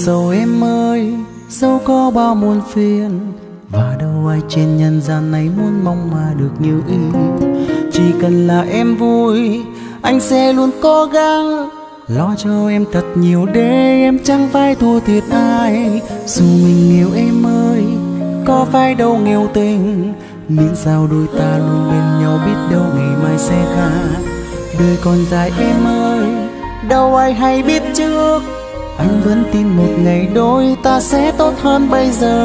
sầu em ơi, dẫu có bao muôn phiền, và đâu ai trên nhân gian này muốn mong mà được như ý. Chỉ cần là em vui, anh sẽ luôn cố gắng lo cho em thật nhiều để em chẳng phải thua thiệt ai. Dù mình nghèo em ơi, có phải đâu nghèo tình, miễn sao đôi ta luôn bên nhau, biết đâu ngày mai sẽ khác. Đời còn dài em ơi, đâu ai hay biết trước, anh vẫn tin một ngày đôi ta sẽ tốt hơn bây giờ.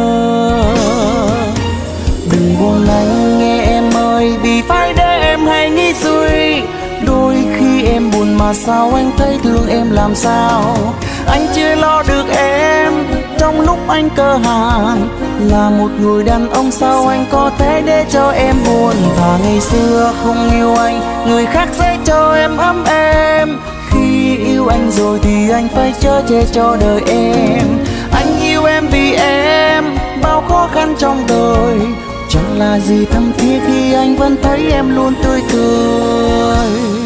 Đừng buồn anh nghe em ơi, vì phải để em hay nghĩ suy. Đôi khi em buồn mà sao anh thấy thương em làm sao. Anh chưa lo được em trong lúc anh cơ hàn, là một người đàn ông sao anh có thể để cho em buồn. Và ngày xưa không yêu anh, người khác sẽ cho em ấm êm. Khi yêu anh rồi thì anh phải chở che cho đời em. Anh yêu em vì em bao khó khăn trong đời, chẳng là gì thâm thiết khi anh vẫn thấy em luôn tươi cười.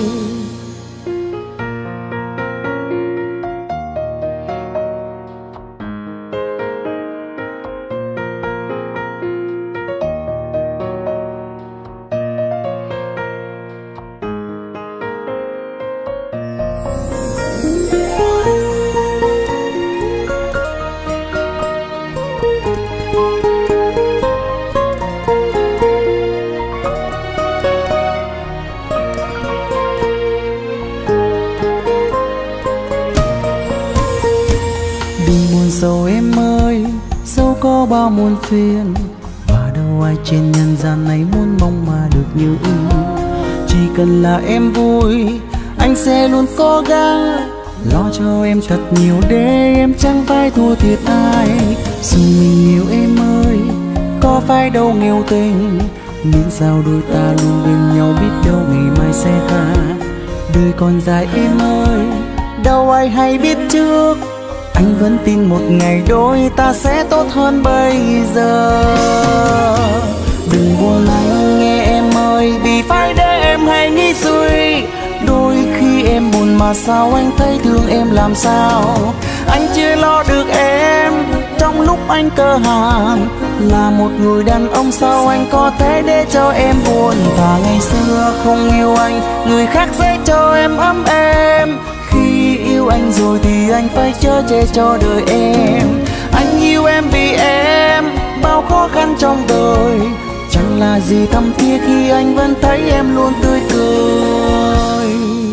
Sầu em ơi, dẫu có bao muôn phiền, và đâu ai trên nhân gian này muốn mong mà được như ý. Chỉ cần là em vui, anh sẽ luôn cố gắng lo cho em thật nhiều để em chẳng phải thua thiệt ai. Dù mình nghèo em ơi, có phải đâu nghèo tình, miễn sao đôi ta luôn bên nhau, biết đâu ngày mai sẽ khác. Đời còn dài em ơi, đâu ai hay biết trước, anh vẫn tin một ngày đôi ta sẽ tốt hơn bây giờ. Đừng buồn anh nghe em ơi, vì phải để em hay nghĩ suy. Đôi khi em buồn mà sao anh thấy thương em làm sao. Anh chưa lo được em trong lúc anh cơ hàn, là một người đàn ông sao anh có thể để cho em buồn. Và ngày xưa không yêu anh, người khác sẽ cho em ấm êm. Khi yêu anh rồi thì anh phải chở che cho đời em. Anh yêu em vì em bao khó khăn trong đời, chẳng là gì thâm thiết khi anh vẫn thấy em luôn tươi cười.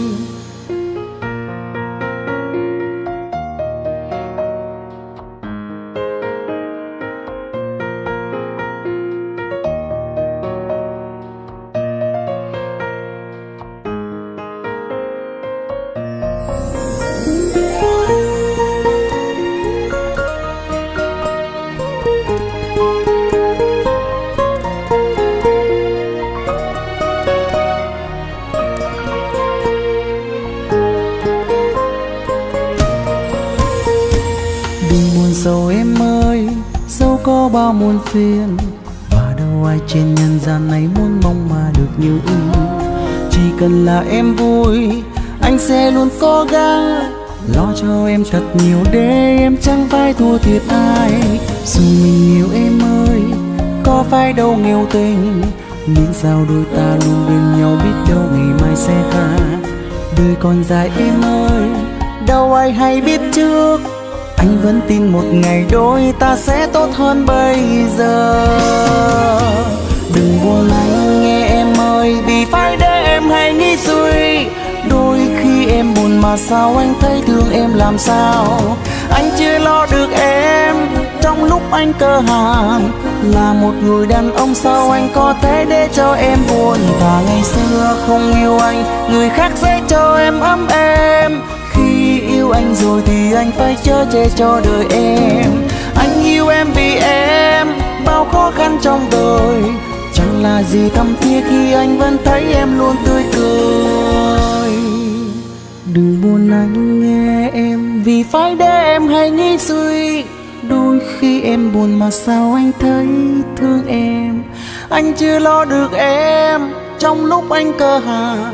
Sầu em ơi, dẫu có bao muôn phiền, và đâu ai trên nhân gian này muốn mong mà được như ý. Chỉ cần là em vui, anh sẽ luôn cố gắng lo cho em thật nhiều để em chẳng phải thua thiệt ai. Dù mình nghèo em ơi, có phải đâu nghèo tình, miễn sao đôi ta luôn bên nhau, biết đâu ngày mai sẽ khác. Đời còn dài em ơi, đâu ai hay biết trước, anh vẫn tin một ngày đôi ta sẽ tốt hơn bây giờ. Đừng buồn anh nghe em ơi, vì phải để em hay nghĩ suy. Đôi khi em buồn mà sao anh thấy thương em làm sao. Anh chưa lo được em trong lúc anh cơ hàn, là một người đàn ông sao anh có thể để cho em buồn. Và ngày xưa không yêu anh, người khác sẽ cho em ấm êm. Khi yêu anh rồi thì anh phải chở che cho đời em. Anh yêu em vì em bao khó khăn trong đời, chẳng là gì thâm thiết khi anh vẫn thấy em luôn tươi cười. Đừng buồn anh nghe em, vì phải để em hay nghĩ suy. Đôi khi em buồn mà sao anh thấy thương em. Anh chưa lo được em trong lúc anh cơ hàn,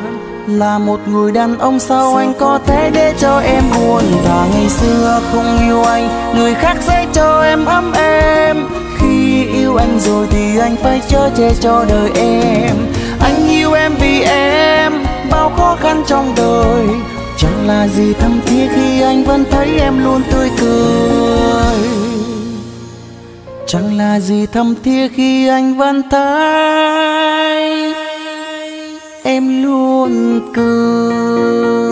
Là một người đàn ông sao anh có thể để cho em buồn? Thà ngày xưa không yêu anh, người khác sẽ cho em ấm êm. Khi yêu anh rồi thì anh phải chở che cho đời em. Anh yêu em vì em bao khó khăn trong đời. Chẳng là gì thâm thiết khi anh vẫn thấy em luôn tươi cười. Chẳng là gì thâm thiết khi anh vẫn thấy em luôn cười.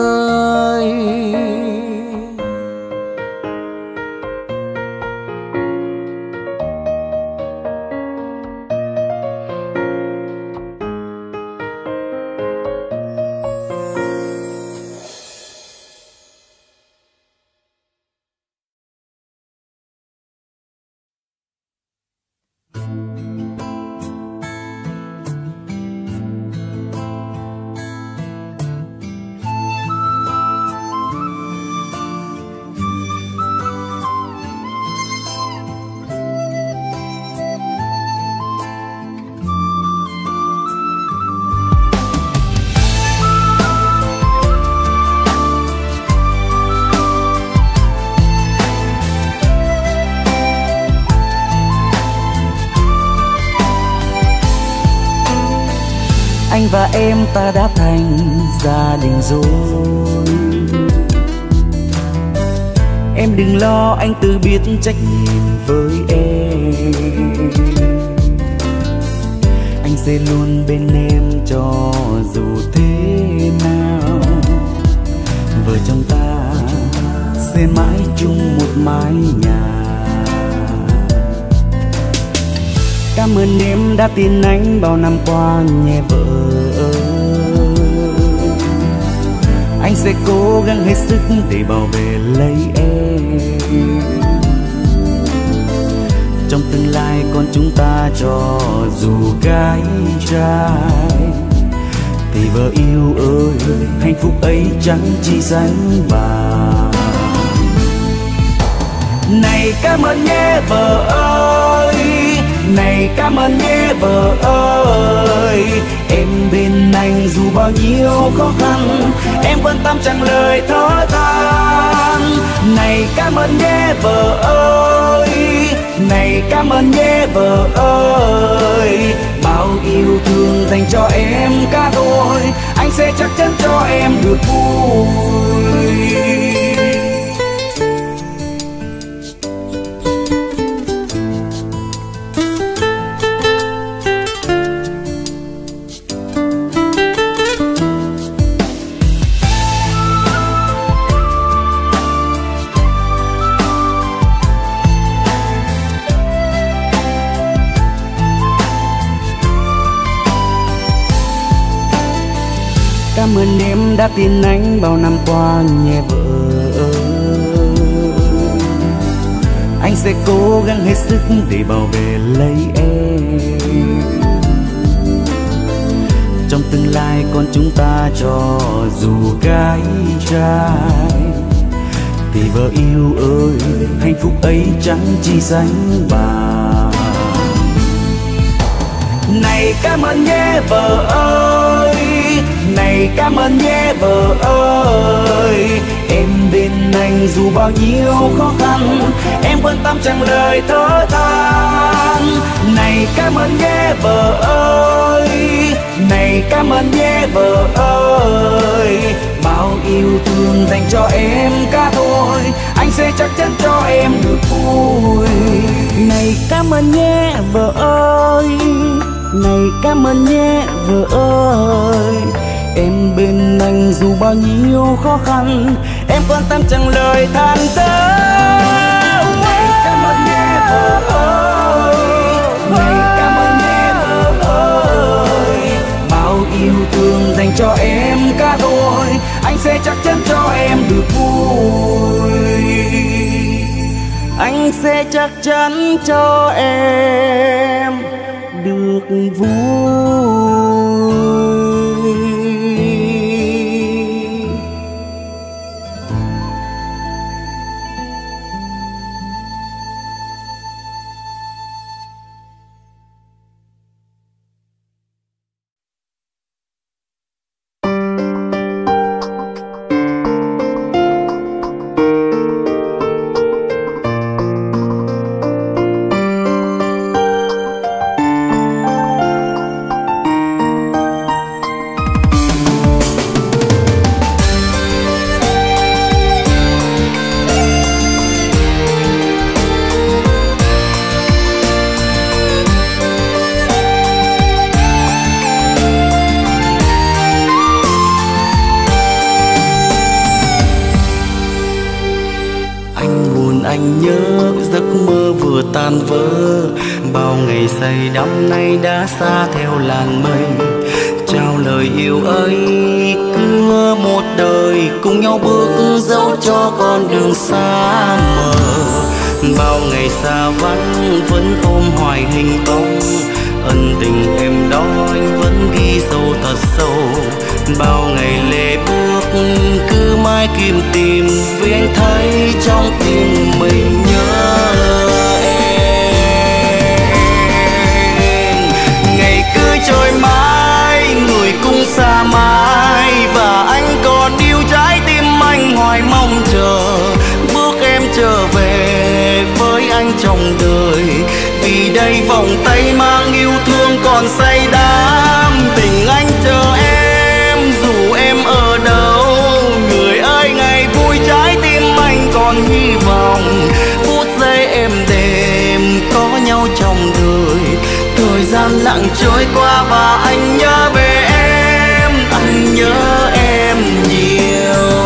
Anh và em ta đã thành gia đình rồi. Em đừng lo, anh tự biết trách nhiệm với em. Anh sẽ luôn bên em cho dù thế nào. Vợ chồng ta sẽ mãi chung một mái nhà. Cảm ơn em đã tin anh bao năm qua nhé vợ. Anh sẽ cố gắng hết sức để bảo vệ lấy em. Trong tương lai con chúng ta cho dù gái trai, thì vợ yêu ơi, hạnh phúc ấy chẳng chỉ sánh bằng. Này cảm ơn nhé vợ ơi, này cảm ơn nhé vợ ơi. Em bên anh dù bao nhiêu khó khăn, em quan tâm chẳng lời thở than. Này cảm ơn nhé vợ ơi, này cảm ơn nhé vợ ơi. Bao yêu thương dành cho em cả thôi, anh sẽ chắc chắn cho em được vui. Cảm ơn em đã tin anh bao năm qua nhé vợ. Anh sẽ cố gắng hết sức để bảo vệ lấy em. Trong tương lai con chúng ta cho dù gái trai, thì vợ yêu ơi, hạnh phúc ấy chẳng chỉ sánh bằng. Này cảm ơn nhé vợ ơi, này cảm ơn nhé vợ ơi. Em bên anh dù bao nhiêu khó khăn, em quan tâm chẳng lời thở than. Này cảm ơn nhé vợ ơi, này cảm ơn nhé vợ ơi. Bao yêu thương dành cho em cả thôi, anh sẽ chắc chắn cho em được vui. Này cảm ơn nhé vợ ơi, này cảm ơn nhé vợ ơi. Em bên anh dù bao nhiêu khó khăn, em quan tâm chẳng lời than thở. Này cảm ơn nhé vợ ơi, này cảm ơn nhé vợ ơi. Bao yêu thương dành cho em cả thôi, anh sẽ chắc chắn cho em được vui. Anh sẽ chắc chắn cho em được vui. tan vỡ. Bao ngày say đắm nay đã xa theo làn mây. Trao lời yêu ấy cứ một đời, cùng nhau bước dẫu cho con đường xa mờ. Bao ngày xa vắng vẫn ôm hoài hình bóng, ân tình em đó anh vẫn ghi sâu thật sâu. Bao ngày lệ bước cứ mãi kiếm tìm, vì anh thấy trong tim mình nhớ em. Ngày cứ trôi mãi, người cũng xa mãi, và anh còn yêu trái tim anh hoài mong chờ. Bước em trở về với anh trong đời, vì đây vòng tay mang yêu thương còn say đắm. Tình anh chờ em dù em ở đâu, người ơi ngày vui trái tim anh còn hy vọng. Phút giây êm đềm có nhau trong đời, thời gian lặng trôi qua và anh nhớ về em, anh nhớ em nhiều.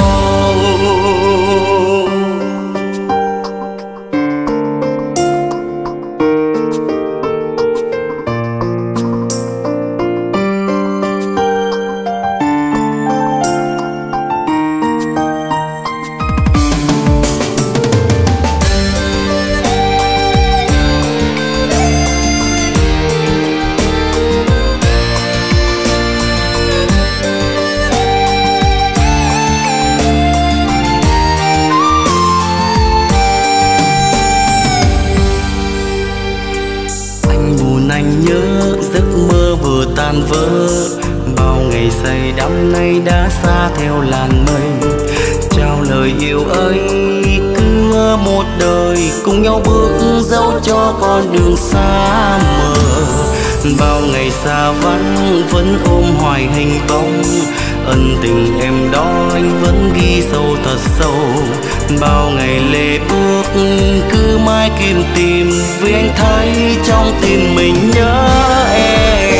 Tan vỡ, bao ngày say đắm nay đã xa theo làn mây. Trao lời yêu ấy cứ một đời, cùng nhau bước dẫu cho con đường xa mờ. Bao ngày xa vắng vẫn ôm hoài hình bóng, ân tình em đó anh vẫn ghi sâu thật sâu. Bao ngày lệ bước cứ mãi kiếm tìm, vì anh thấy trong tim mình nhớ em.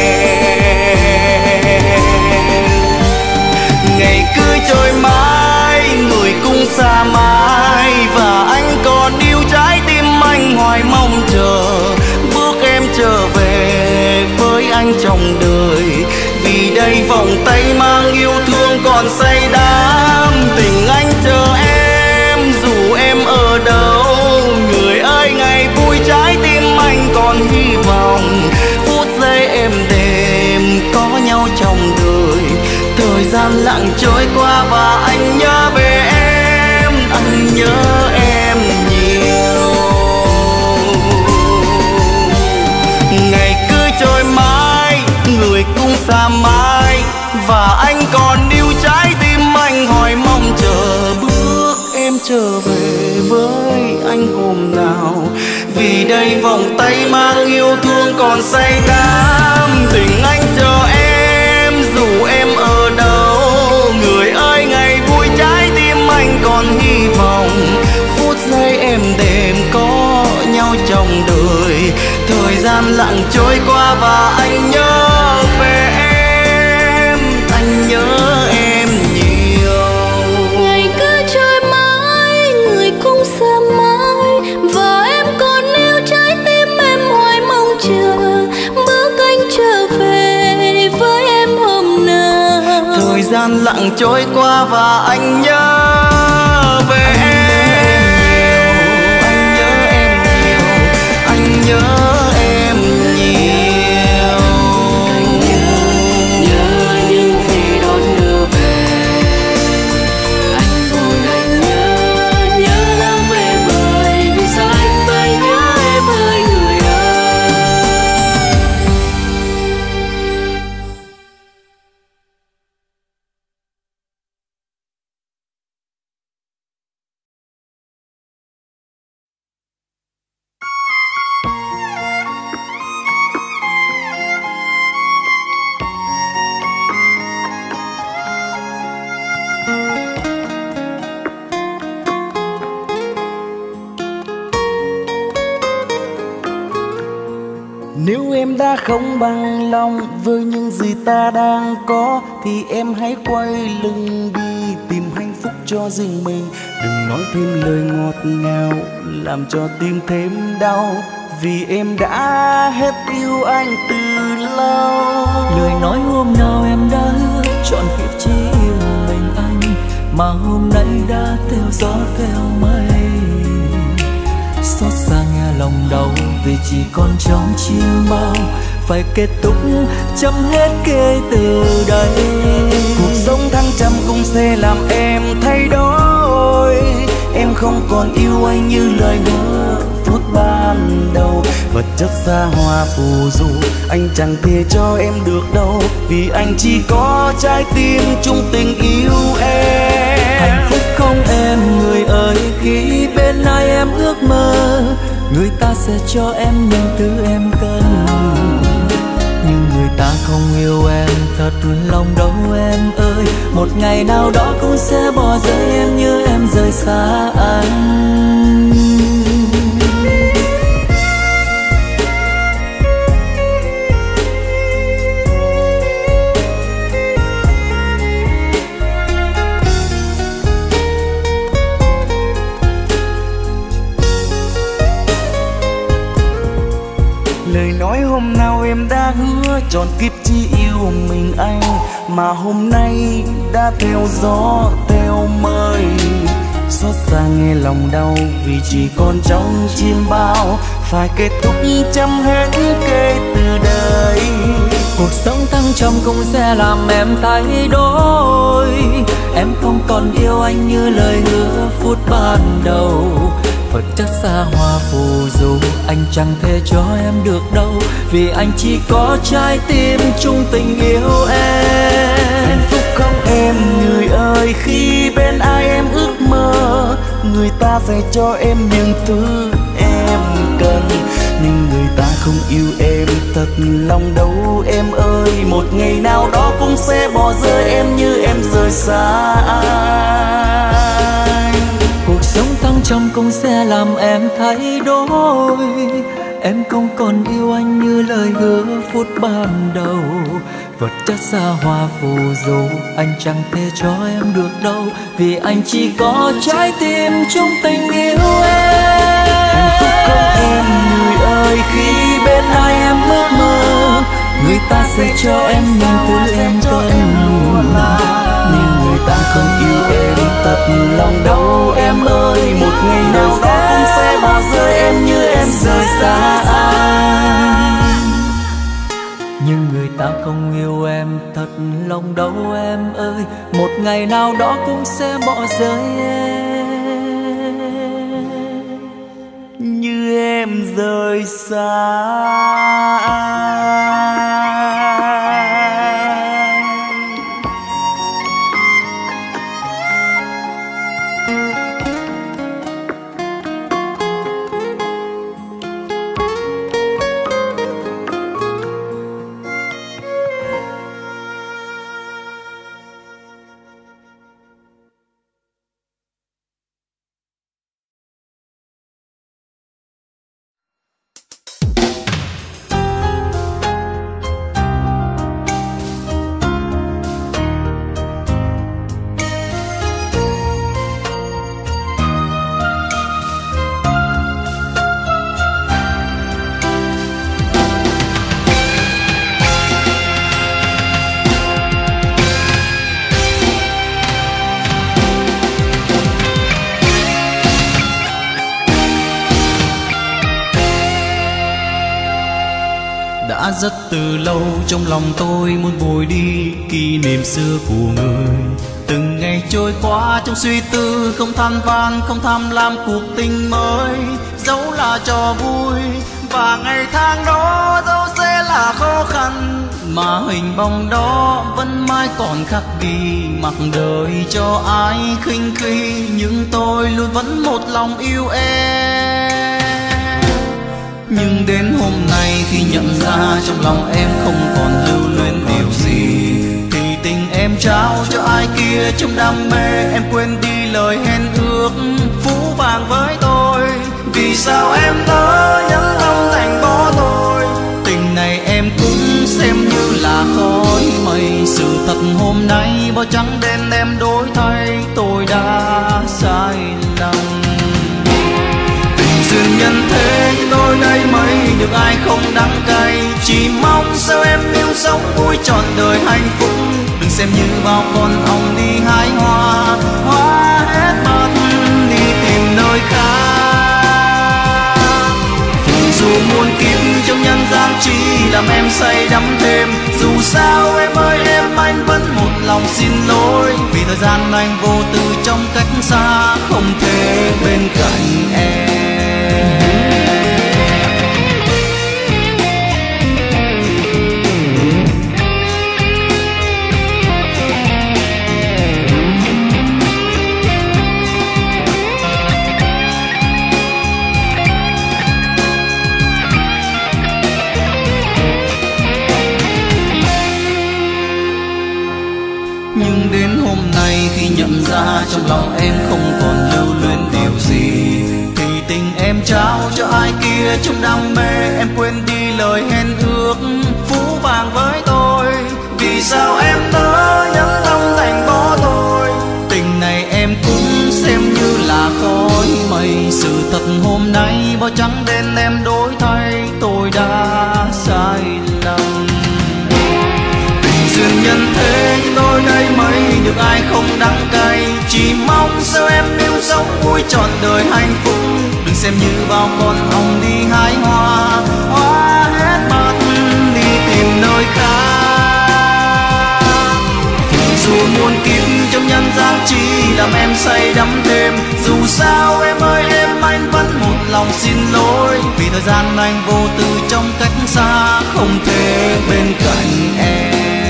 Ngày cứ trôi mãi, người cũng xa mãi, và anh còn yêu trái tim anh hoài mong chờ. Bước em trở về với anh trong đời, vì đây vòng tay mang yêu thương còn say đắm. Tình anh chờ em dù em ở đâu, người ơi ngày vui trái tim anh còn hy vọng. Phút giây êm đềm có nhau trong đời, thời gian lặng trôi qua và anh nhớ về em, anh nhớ em nhiều. Ngày cứ trôi mãi, người cũng xa mãi, và anh còn yêu trái tim anh hoài mong chờ. Bước em trở về với anh hôm nào, vì đây vòng tay mang yêu thương còn say đắm. Tình anh chờ em dù em ở đâu, người ơi ngày vui trái tim anh còn hy vọng. Phút giây êm đềm có nhau trong đời, thời gian lặng trôi qua và anh nhớ về em, anh nhớ em nhiều. Ngày cứ trôi mãi, người cũng xa mãi, và em còn yêu trái tim em hoài mong chờ. Bước anh trở về với em hôm nào, thời gian lặng trôi qua và anh nhớ về em. Anh nhớ em nhiều, anh nhớ em nhiều. Anh nhớ những khi đón đưa về. Anh buồn anh nhớ lắm em ơi, vì sao anh mãi nhớ em ơi người ơi. Nếu em đã không bằng lòng với những gì ta đang có, thì em hãy quay lưng đi tìm hạnh phúc cho riêng mình. Đừng nói thêm lời ngọt ngào làm cho tim thêm đau, vì em đã hết yêu anh từ lâu. Lời nói hôm nào em đã hứa trọn kiếp chỉ yêu mình anh, mà hôm nay đã theo gió theo mây. Xót xa nghe lòng đau vì chỉ còn trong chim bao, phải kết thúc chấm hết kể từ đây. Cuộc sống thăng trầm cũng sẽ làm em thay đổi. Em không còn yêu anh như lời hứa phút ban đầu. Vật chất xa hoa phù du anh chẳng thể cho em được đâu, vì anh chỉ có trái tim chung tình yêu em. Hạnh phúc không em người ơi, khi bên ai em ước mơ, người ta sẽ cho em những thứ em cần. Nhưng người ta không yêu em thật lòng đâu em ơi, một ngày nào đó cũng sẽ bỏ rơi em như em rời xa anh. Lời nói hôm nào em đã hứa trọn kiếp chỉ yêu mình anh, mà hôm nay đã theo gió theo mây. Xót xa nghe lòng đau vì chỉ còn trong chim bao, phải kết thúc chấm hết kể từ đây. Cuộc sống thăng trầm cũng sẽ làm em thay đổi. Em không còn yêu anh như lời hứa phút ban đầu. Vật chất xa hoa phù du anh chẳng thể cho em được đâu, vì anh chỉ có trái tim chung tình yêu em. Hạnh phúc không em người ơi, khi bên ai em ước mơ, người ta sẽ cho em những thứ em cần. Nhưng người ta không yêu em thật lòng đâu em ơi, một ngày nào đó cũng sẽ bỏ rơi em như em rời xa anh. Cuộc sống thăng trầm cũng sẽ làm em thay đổi. Em không còn yêu anh như lời hứa phút ban đầu. Vật chất xa hoa phù du anh chẳng thể cho em được đâu, vì anh chỉ có trái tim chung tình yêu em. Hạnh phúc không em người ơi, khi bên ai em ước mơ, người ta sẽ cho em những thứ em cần. Nhưng người ta không yêu em thật lòng đâu em ơi, một ngày nào đó cũng sẽ bỏ rơi em như em rời xa anh. Nhưng người ta không yêu em thật lòng đâu em ơi, một ngày nào đó cũng sẽ bỏ rơi em như em rời xa anh. Đã rất từ lâu trong lòng tôi muốn vùi đi kỷ niệm xưa của người. Từng ngày trôi qua trong suy tư, không than van không tham lam cuộc tình mới, dẫu là trò vui và ngày tháng đó dẫu sẽ là khó khăn, mà hình bóng đó vẫn mãi còn khắc ghi. Mặc đời cho ai khinh khi, nhưng tôi luôn vẫn một lòng yêu em. Nhưng đến hôm nay khi nhận ra trong lòng em không còn lưu luyến điều gì, thì tình em trao cho ai kia trong đam mê. Em quên đi lời hẹn ước phũ phàng với tôi, vì sao em nỡ nhẫn tâm thành bỏ tôi. Tình này em cũng xem như là khói mây, sự thật hôm nay bao trắng đen em đổi thay. Tôi đã được ai không đắng cay. Chỉ mong sao em yêu sống vui trọn đời hạnh phúc, đừng xem như bao con ong đi hái hoa, hoa hết mất đi tìm nơi khác. Dù muôn kiếp trong nhân gian chỉ làm em say đắm thêm, dù sao em ơi em anh vẫn một lòng xin lỗi, vì thời gian anh vô tư trong cách xa, không thể bên cạnh em. Nhưng đến hôm nay khi nhận ra trong lòng em không còn lưu luyến điều gì, thì tình em trao cho ai kia trong đam mê, em quên đi lời hẹn ước phũ phàng với tôi. Vì sao em nỡ nhẫn tâm thành bỏ tôi, tình này em cũng xem như là khói mây. Sự thật hôm nay bao trắng đen em đổi thay, tôi đã sai lầm. Duyên nhân thế tôi đây mấy được ai không đắng cay, chỉ mong sao em yêu sống vui trọn đời hạnh phúc, đừng xem như bao con ong đi hái hoa, hoa hết mất đi tìm nơi khác. Dù muôn kiếp trong nhân gian chỉ làm em say đắm thêm, dù sao em ơi em anh vẫn một lòng xin lỗi, vì thời gian anh vô tư trong cách xa, không thể bên cạnh em.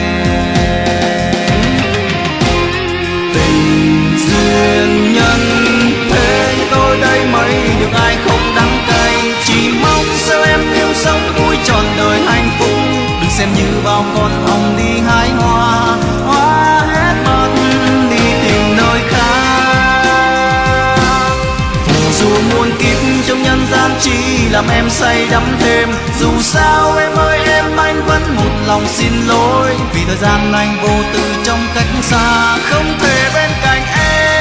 Duyên nhân thế tôi đây mấy được ai không đắng cay, chỉ mong sao em yêu sống vui trọn đời hạnh phúc, đừng xem như bao con ong đi hái hoa, hoa hết mất đi tìm nơi khác. Dù muôn kiếp trong nhân gian chỉ làm em say đắm thêm, dù sao em ơi em anh vẫn một lòng xin lỗi, vì thời gian anh vô tư trong cách xa, không thể bên cạnh em.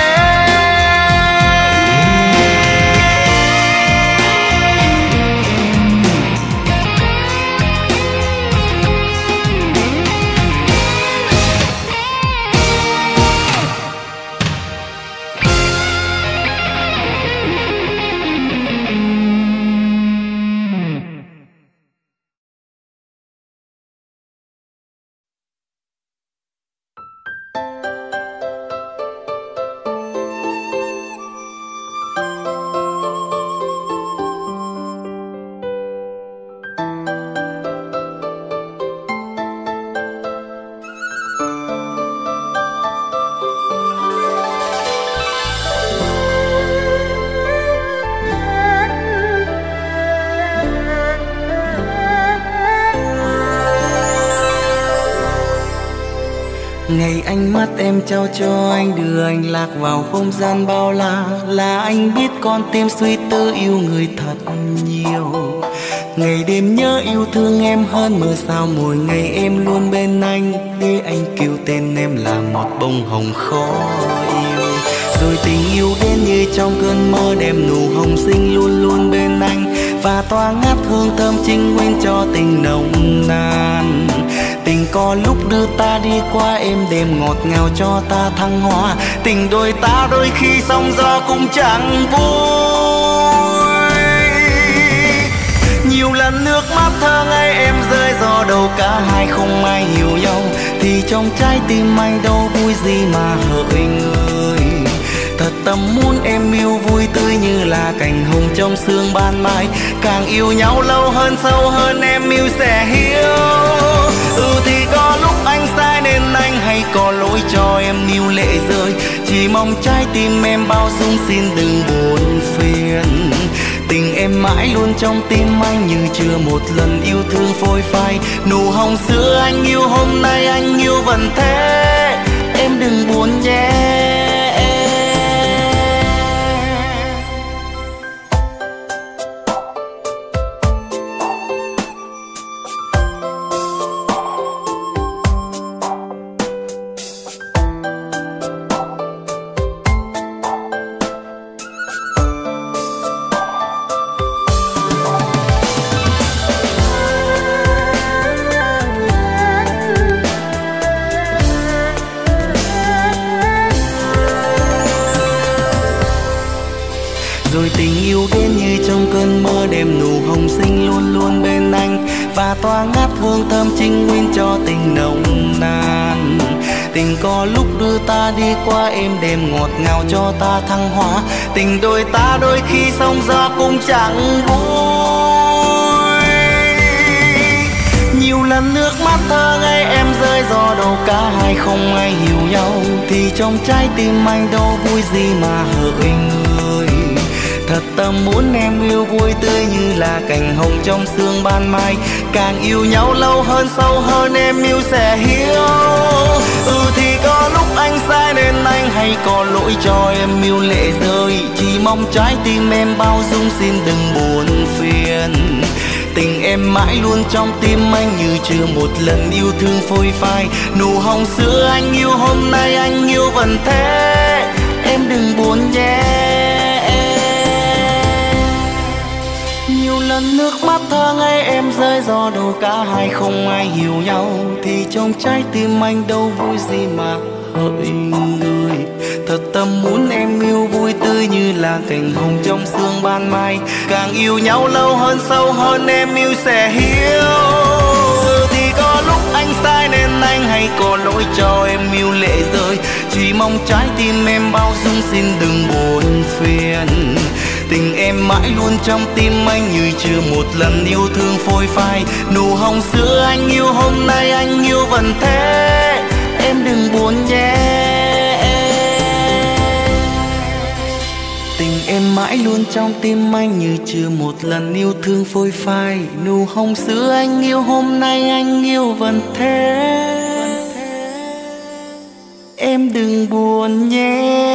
Ngày ánh mắt em trao cho anh, đưa anh lạc vào không gian bao la, là anh biết con tim suy tư yêu người thật nhiều. Ngày đêm nhớ yêu thương em hơn mưa sao, mỗi ngày em luôn bên anh, để anh kêu tên em là một bông hồng khó yêu. Rồi tình yêu đến như trong cơn mơ, đem nụ hồng xinh luôn luôn bên anh, và tỏa ngát hương thơm chính nguyên cho tình nồng nàn. Tình có lúc đưa ta đi qua êm đềm ngọt ngào cho ta thăng hoa, tình đôi ta đôi khi sóng gió cũng chẳng vui. Nhiều lần nước mắt thơ ngây em rơi do đầu cả hai không ai hiểu nhau, thì trong trái tim anh đâu vui gì mà hỡi người. Thật tâm muốn em yêu vui tươi như là cành hồng trong sương ban mai, càng yêu nhau lâu hơn sâu hơn em yêu sẽ hiểu. Thì có lúc anh sai nên anh hay có lỗi cho em níu lệ rơi, chỉ mong trái tim em bao dung xin đừng buồn phiền. Tình em mãi luôn trong tim anh như chưa một lần yêu thương phôi phai, nụ hồng xưa anh yêu hôm nay anh yêu vẫn thế, em đừng buồn nhé. tỏa ngát hương thơm trinh nguyên cho tình nồng nàn. Tình có lúc đưa ta đi qua êm đềm ngọt ngào cho ta thăng hoa. Tình đôi ta đôi khi sóng gió cũng chẳng vui. Nhiều lần nước mắt thơ ngây em rơi do đâu cả hai không ai hiểu nhau. Thì trong trái tim anh đâu vui gì mà hỡi người. Thật tâm muốn em yêu vui tươi như là cành hồng trong sương ban mai. Càng yêu nhau lâu hơn sâu hơn em yêu sẽ hiểu. Thì có lúc anh sai nên anh hay có lỗi cho em yêu lệ rơi. Chỉ mong trái tim em bao dung xin đừng buồn phiền. Tình em mãi luôn trong tim anh như chưa một lần yêu thương phôi phai. Nụ hồng xưa anh yêu hôm nay anh yêu vẫn thế. Em đừng buồn nhé. Nhiều lần nước mắt thơ ngây em rơi do đâu cả hai không ai hiểu nhau. Thì trong trái tim anh đâu vui gì mà hỡi người. Thật tâm muốn em yêu vui tươi như là cành hồng trong sương ban mai. Càng yêu nhau lâu hơn sâu hơn em yêu sẽ hiểu. Thì có lúc anh sai nên anh hay có lỗi cho em yêu lệ rơi. Chỉ mong trái tim em bao dung xin đừng buồn phiền. Tình em mãi luôn trong tim anh như chưa một lần yêu thương phôi phai. Nụ hồng xưa anh yêu hôm nay anh yêu vẫn thế. Em đừng buồn nhé. Tình em mãi luôn trong tim anh như chưa một lần yêu thương phôi phai. Nụ hồng xưa anh yêu hôm nay anh yêu vẫn thế. Em đừng buồn nhé.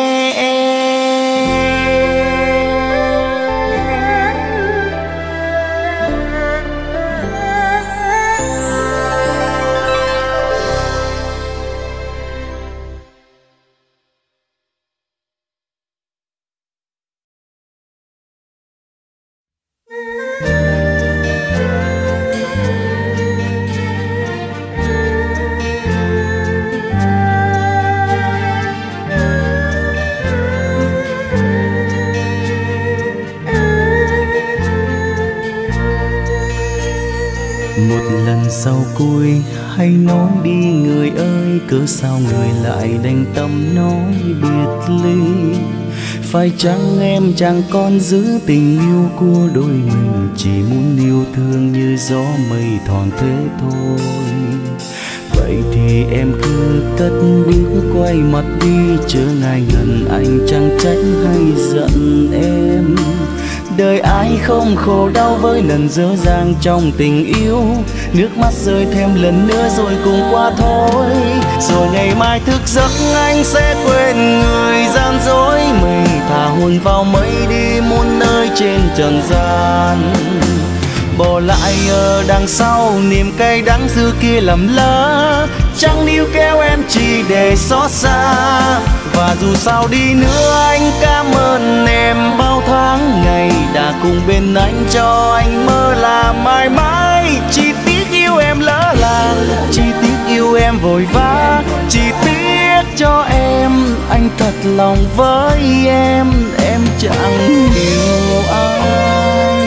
Sau cuối hãy nói đi người ơi, cớ sao người lại đành tâm nói biệt ly. Phải chăng em chẳng còn giữ tình yêu của đôi mình, chỉ muốn yêu thương như gió mây thoảng thế thôi. Vậy thì em cứ cất bước quay mặt đi, chớ ngại ngần anh chẳng trách hay giận em. Đời ai không khổ đau với lần dở dang trong tình yêu. Nước mắt rơi thêm lần nữa rồi cùng qua thôi. Rồi ngày mai thức giấc anh sẽ quên người gian dối mình. Thả hồn vào mây đi muôn nơi trên trần gian. Bỏ lại ở đằng sau niềm cay đắng xưa kia lầm lỡ. Chẳng níu kéo em chỉ để xót xa. Và dù sao đi nữa anh cảm ơn em bao tháng ngày đã cùng bên anh, cho anh mơ là mãi mãi. Chỉ tiếc yêu em lỡ làng, chỉ tiếc yêu em vội vã, chỉ tiếc cho em anh thật lòng với em chẳng hiểu ai.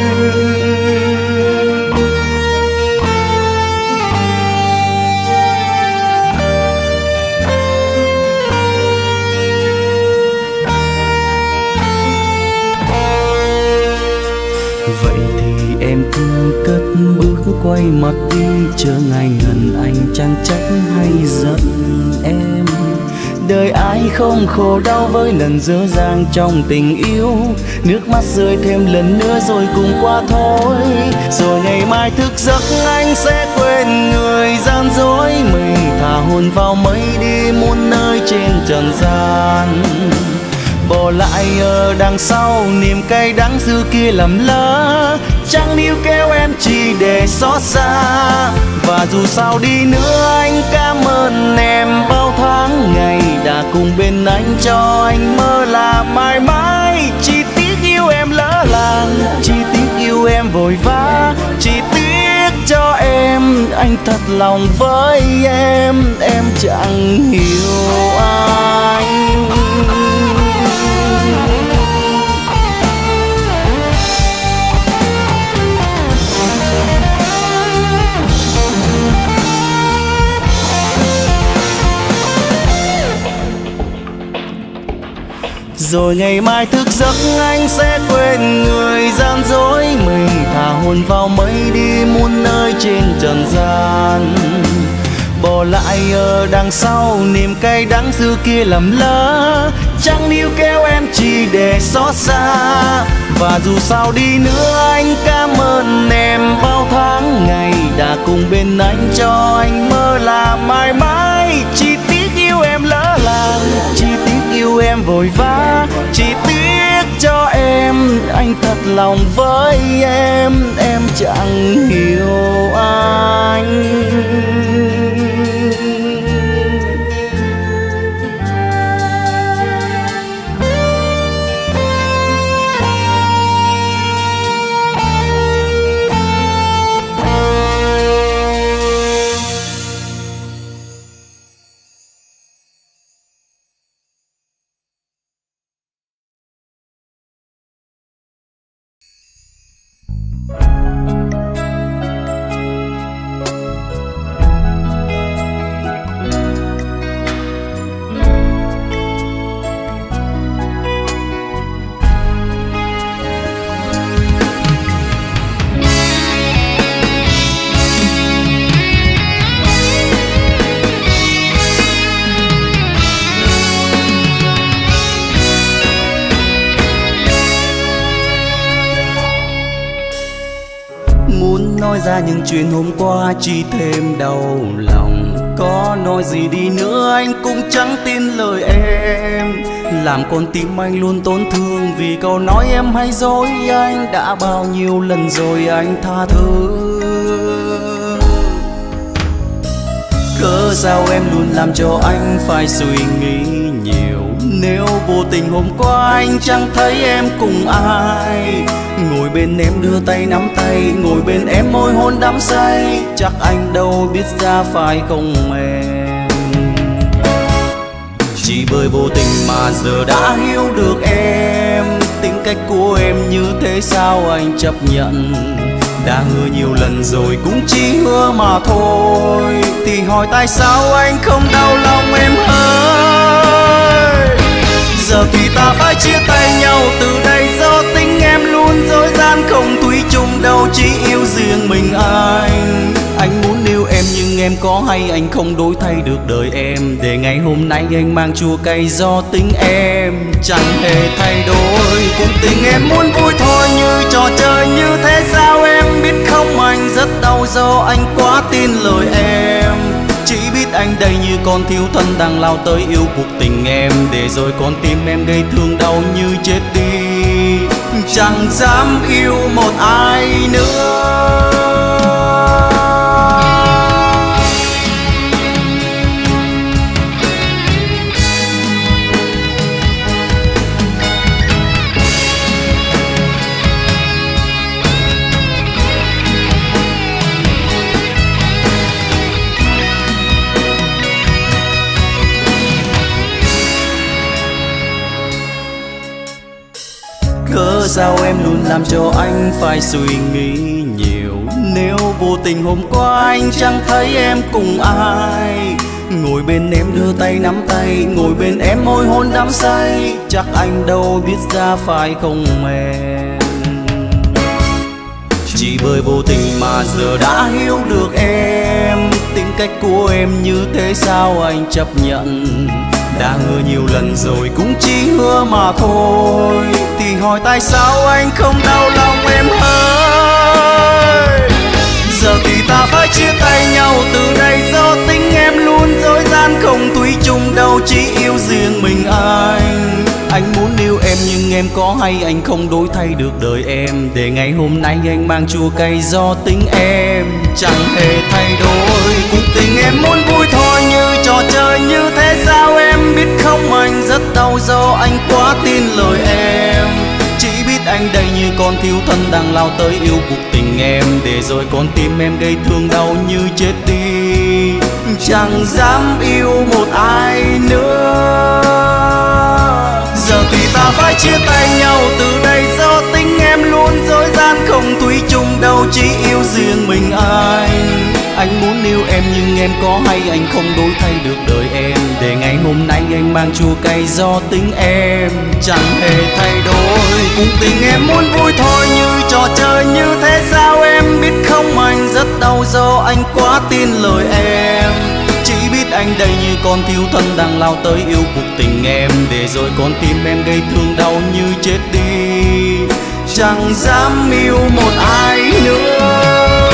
Vậy thì em cứ cất bước quay mặt đi, chớ ngại ngần anh chẳng trách hay giận em. Đời ai không khổ đau với lần dở dang trong tình yêu. Nước mắt rơi thêm lần nữa rồi cùng qua thôi. Rồi ngày mai thức giấc anh sẽ quên người gian dối mình. Thả hồn vào mây đi muôn nơi trên trần gian. Bỏ lại ở đằng sau niềm cay đắng xưa kia lầm lỡ. Chẳng níu kéo em chỉ để xót xa. Và dù sao đi nữa anh cảm ơn em bao tháng ngày đã cùng bên anh, cho anh mơ là mãi mãi. Chỉ tiếc yêu em lỡ làng, chỉ tiếc yêu em vội vã, chỉ tiếc cho em anh thật lòng với em chẳng hiểu anh. Rồi ngày mai thức giấc anh sẽ quên người gian dối mình, thả hồn vào mây đi muôn nơi trên trần gian. Bỏ lại ở đằng sau niềm cay đắng xưa kia lầm lỡ, chẳng níu kéo em chỉ để xót xa. Và dù sao đi nữa anh cảm ơn em bao tháng ngày đã cùng bên anh, cho anh mơ là mãi mãi. Chỉ tiếc yêu em lỡ làng, chỉ tiếc yêu em vội vã, chỉ tiếc cho em anh thật lòng với em chẳng hiểu anh. Nói ra những chuyện hôm qua chỉ thêm đau lòng. Có nói gì đi nữa anh cũng chẳng tin lời em, làm con tim anh luôn tổn thương vì câu nói em hay dối anh. Đã bao nhiêu lần rồi anh tha thứ, cớ sao em luôn làm cho anh phải suy nghĩ nhiều. Nếu vô tình hôm qua anh chẳng thấy em cùng ai, ngồi bên em đưa tay nắm tay, ngồi bên em môi hôn đắm say, chắc anh đâu biết ra phải không em. Chỉ bởi vô tình mà giờ đã hiểu được em, tính cách của em như thế sao anh chấp nhận. Đã hứa nhiều lần rồi cũng chỉ hứa mà thôi, thì hỏi tại sao anh không đau lòng em ơi. Giờ thì ta phải chia tay nhau từ đây, do tính em luôn dối gian, không thủy chung đâu chỉ yêu riêng mình anh. Anh muốn yêu em nhưng em có hay anh không đổi thay được đời em, để ngày hôm nay anh mang chua cay do tính em chẳng hề thay đổi. Cuộc tình em muốn vui thôi như trò chơi như thế sao em biết không, anh rất đau do anh quá tin lời em. Chỉ biết anh đây như con thiếu thân đang lao tới yêu cuộc tình em, để rồi con tim em gây thương đau như chết đi, chẳng dám yêu một ai nữa. Cớ sao em luôn làm cho anh phải suy nghĩ nhiều. Nếu vô tình hôm qua anh chẳng thấy em cùng ai, ngồi bên em đưa tay nắm tay, ngồi bên em môi hôn đắm say, chắc anh đâu biết ra phải không em. Chỉ bởi vô tình mà giờ đã hiểu được em, tính cách của em như thế sao anh chấp nhận. Đã hứa nhiều lần rồi cũng chỉ hứa mà thôi, thì hỏi tại sao anh không đau lòng em ơi. Giờ thì ta phải chia tay nhau từ đây, do tính em luôn dối gian, không thủy chung đâu chỉ yêu riêng mình anh. Anh muốn yêu em nhưng em có hay anh không đổi thay được đời em, để ngày hôm nay anh mang chua cay do tính em chẳng hề thay đổi. Cuộc tình em muốn vui thôi như trò chơi như thế sao em biết không, anh rất đau do anh quá tin lời em. Chỉ biết anh đây như con thiếu thân đang lao tới yêu cuộc tình em, để rồi con tim em gây thương đau như chết đi, chẳng dám yêu một ai nữa. Giờ thì ta phải chia tay nhau từ đây, do tính em luôn dối gian, không thủy chung đâu chỉ yêu riêng mình anh. Anh muốn yêu em nhưng em có hay anh không đổi thay được đời em. Để ngày hôm nay anh mang chua cay do tính em chẳng hề thay đổi. Cuộc tình em muốn vui thôi như trò chơi như thế sao em biết không? Anh rất đau do anh quá tin lời em. Chỉ biết anh đây như con thiêu thân đang lao tới yêu cuộc tình em. Để rồi con tim em gây thương đau như chết đi, chẳng dám yêu một ai nữa.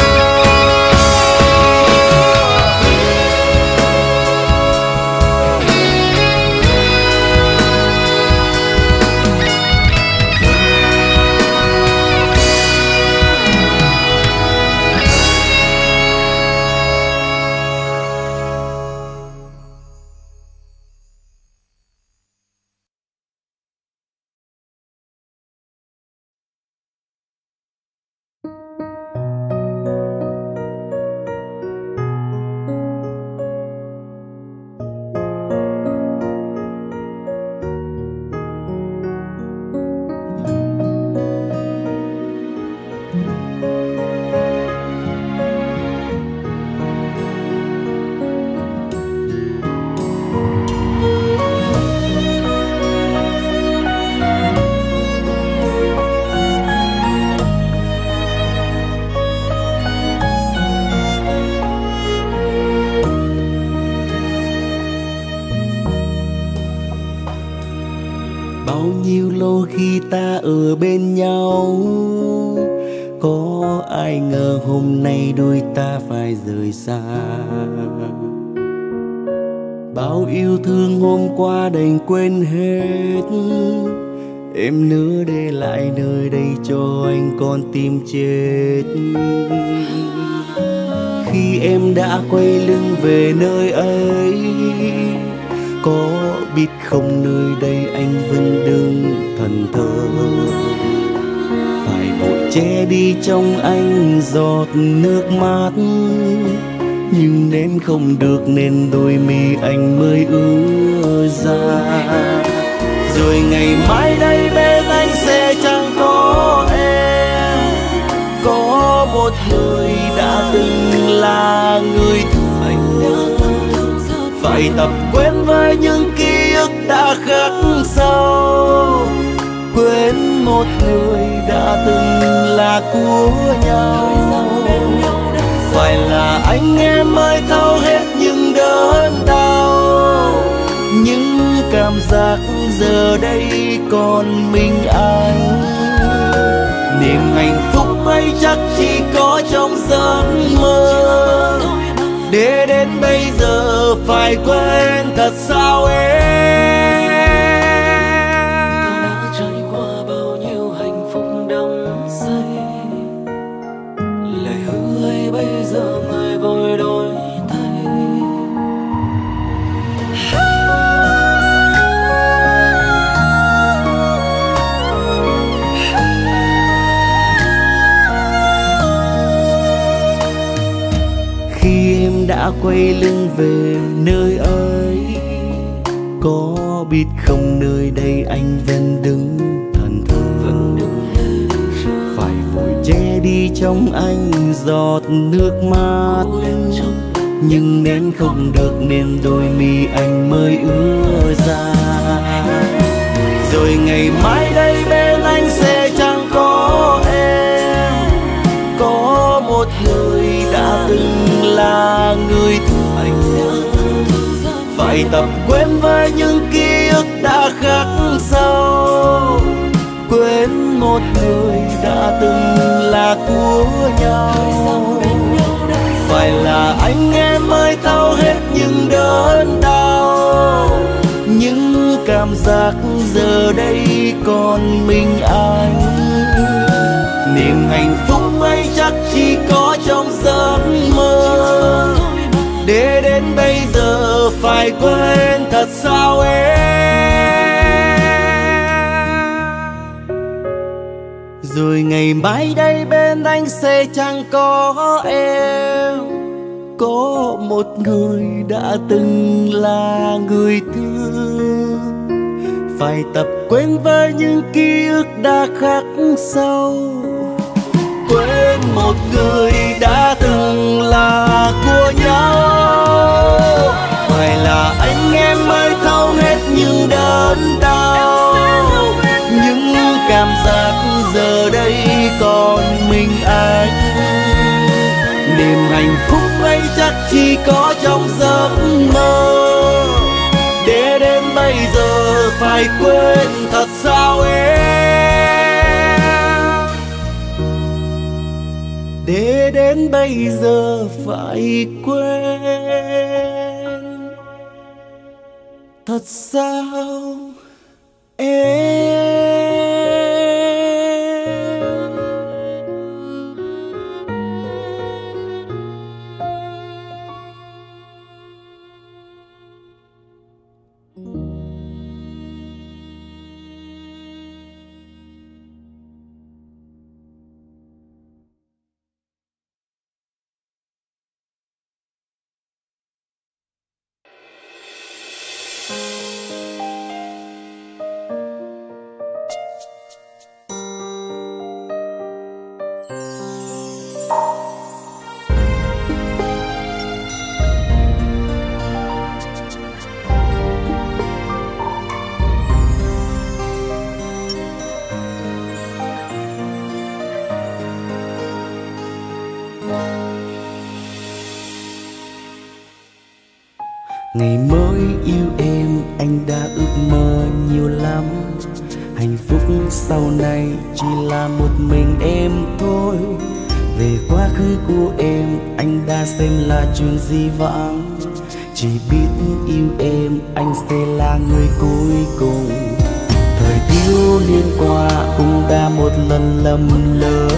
Bao nhiêu lâu khi ta ở bên nhau, có ai ngờ hôm nay đôi ta phải rời xa. Bao yêu thương hôm qua đành quên hết, em nỡ để lại nơi đây cho anh con tim chết. Khi em đã quay lưng về nơi ấy, có biết không nơi đây anh vẫn đứng thần thờ. Phải vội che đi trong anh giọt nước mắt, nhưng nén không được nên đôi mi anh mới ứa ra. Rồi ngày mai đây bên anh sẽ chẳng có em, có một người đã từng là người thương. Phải tập quen với những ký ức đã khắc sâu, quên một người đã từng là của nhau. Phải là anh em mới thấu hết những đớn đau, những cảm giác giờ đây còn mình anh. Niềm hạnh phúc ấy chắc chỉ có trong giấc mơ, để đến bây giờ phải quên thật sao em. Ta đã trải qua bao nhiêu hạnh phúc đắm say, lời hứa ấy bây giờ người vội đổi thay. Khi em đã quay lưng về nơi ấy, có biết không nơi đây anh vẫn đứng thần thờ. Phải vội che đi trong anh giọt nước mắt, nhưng nén không được nên đôi mi anh mới ứa ra. Rồi ngày mai đây bên anh sẽ chẳng có em, có một người đã từng là người thương. Phải tập quen với những ký ức đã khắc sâu, quên một người đã từng là của nhau. Phải là anh em mới thấu hết những đớn đau, những cảm giác giờ đây còn mình anh. Niềm hạnh phúc ấy chắc chỉ có trong giấc mơ, để đến bây giờ phải quên thật sao em. Rồi ngày mai đây bên anh sẽ chẳng có em, có một người đã từng là người thương. Phải tập quen với những ký ức đã khắc sâu, quên một người đã từng là của nhau. Phải là anh em mới thấu hết những đớn đau, những cảm giác giờ đây còn mình anh. Niềm hạnh phúc ấy chắc chỉ có trong giấc mơ, để đến bây giờ phải quên thật sao em? Để đến bây giờ phải quên thật sao em? Ngày mới yêu em anh đã ước mơ nhiều lắm. Hạnh phúc sau này chỉ là một mình em thôi. Về quá khứ của em anh đã xem là chuyện dĩ vãng. Chỉ biết yêu em anh sẽ là người cuối cùng. Thời thiếu niên qua cũng đã một lần lầm lỡ,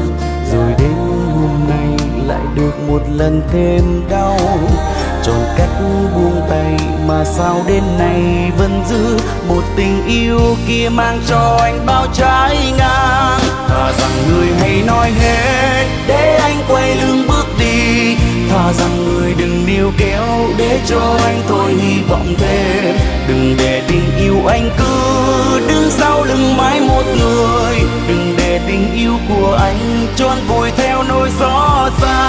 rồi đến hôm nay lại được một lần thêm đau. Chọn cách buông tay mà sao đến nay vẫn giữ một tình yêu kia mang cho anh bao trái ngang. Thà rằng người hãy nói hết để anh quay lưng bước đi. Thà rằng người đừng níu kéo để cho anh thôi hy vọng thêm. Đừng để tình yêu anh cứ đứng sau lưng mãi một người. Đừng để tình yêu của anh trốn vùi theo nỗi xót xa.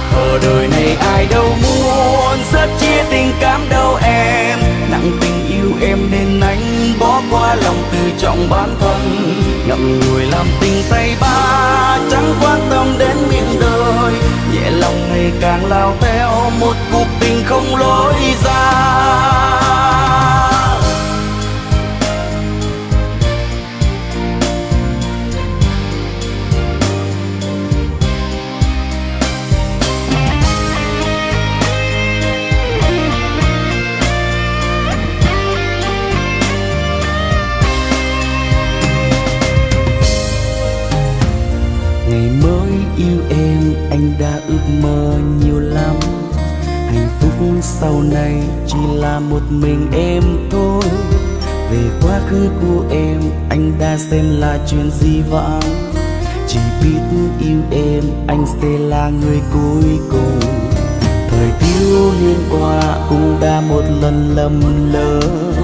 Ở đời này ai đâu muốn rất chia tình cảm đâu em. Nặng tình yêu em nên anh bỏ qua lòng tự trọng bản thân. Ngậm ngùi làm tình tay ba chẳng quan tâm đến miệng đời. Nhẹ lòng ngày càng lao theo một cuộc tình không lối ra. Ngày mới yêu em anh đã ước mơ nhiều lắm. Hạnh phúc sau này chỉ là một mình em thôi. Về quá khứ của em anh đã xem là chuyện dĩ vãng. Chỉ biết yêu em anh sẽ là người cuối cùng. Thời thiếu niên qua cũng đã một lần lầm lỡ,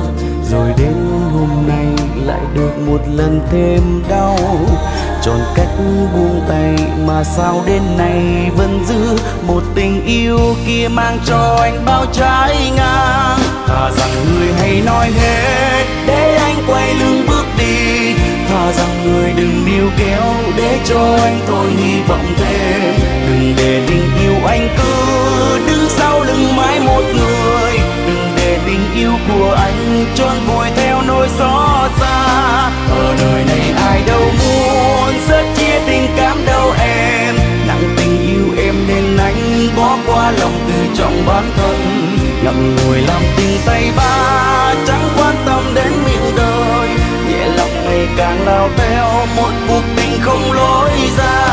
rồi đến hôm nay lại được một lần thêm đau. Chọn cách buông tay mà sao đến nay vẫn giữ một tình yêu kia mang cho anh bao trái ngang. Thà rằng người hãy nói hết để anh quay lưng bước đi. Thà rằng người đừng níu kéo để cho anh thôi hy vọng thêm. Đừng để tình yêu anh cứ đứng sau lưng mãi một người. Đừng để tình yêu của anh trốn vùi theo nỗi xót xa. Ở đời này ai đâu muốn rất chia tình cảm đâu em. Nặng tình yêu em nên anh bỏ qua lòng tự trọng bản thân. Ngậm ngùi làm tình tay ba chẳng quan tâm đến miệng đời. Nhẹ lòng ngày càng lao theo một cuộc tình không lối ra.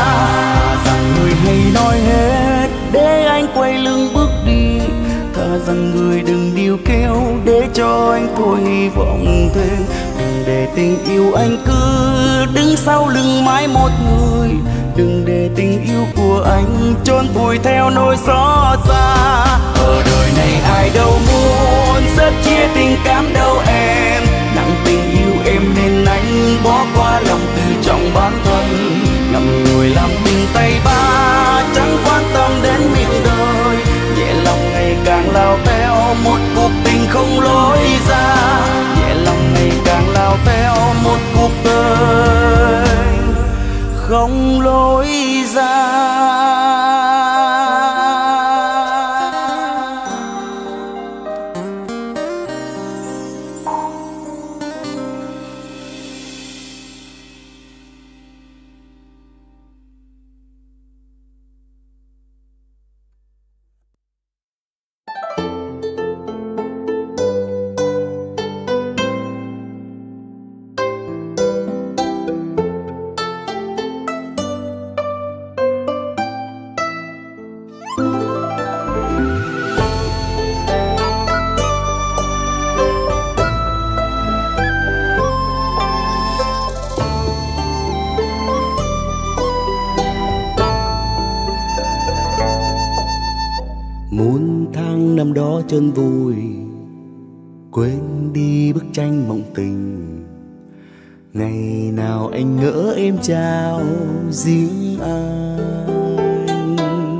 Rằng người hãy nói hết để anh quay lưng bước đi. Thà rằng người đừng níu kéo để cho anh thôi hy vọng thêm. Đừng để tình yêu anh cứ đứng sau lưng mãi một người. Đừng để tình yêu của anh trốn vùi theo nỗi xót xa. Ở đời này ai đâu muốn rất chia tình cảm đâu em. Nặng tình yêu em nên anh bỏ qua lòng tự trọng bản thân. Ngậm ngùi làm tình tay ba không lối ra. Muôn tháng năm đó chân vui, quên đi bức tranh mộng tình. Ngày nào anh ngỡ em trao riêng anh,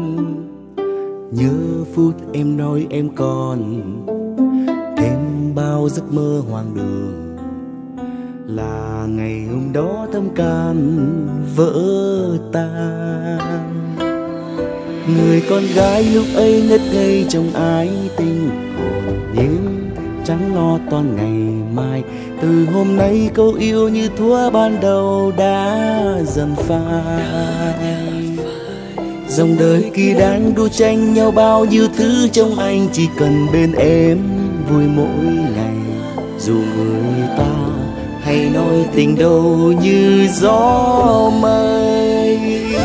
nhớ phút em nói em còn thêm bao giấc mơ hoang đường. Là ngày hôm đó tâm can vỡ tan. Người con gái lúc ấy ngất ngây trong ái tình, hồn nhiên chẳng lo toan ngày mai. Từ hôm nay câu yêu như thuở ban đầu đã dần phai. Dòng đời kỳ đang đua tranh nhau bao nhiêu thứ trong anh, chỉ cần bên em vui mỗi ngày. Dù người ta hay nói tình đâu như gió mây,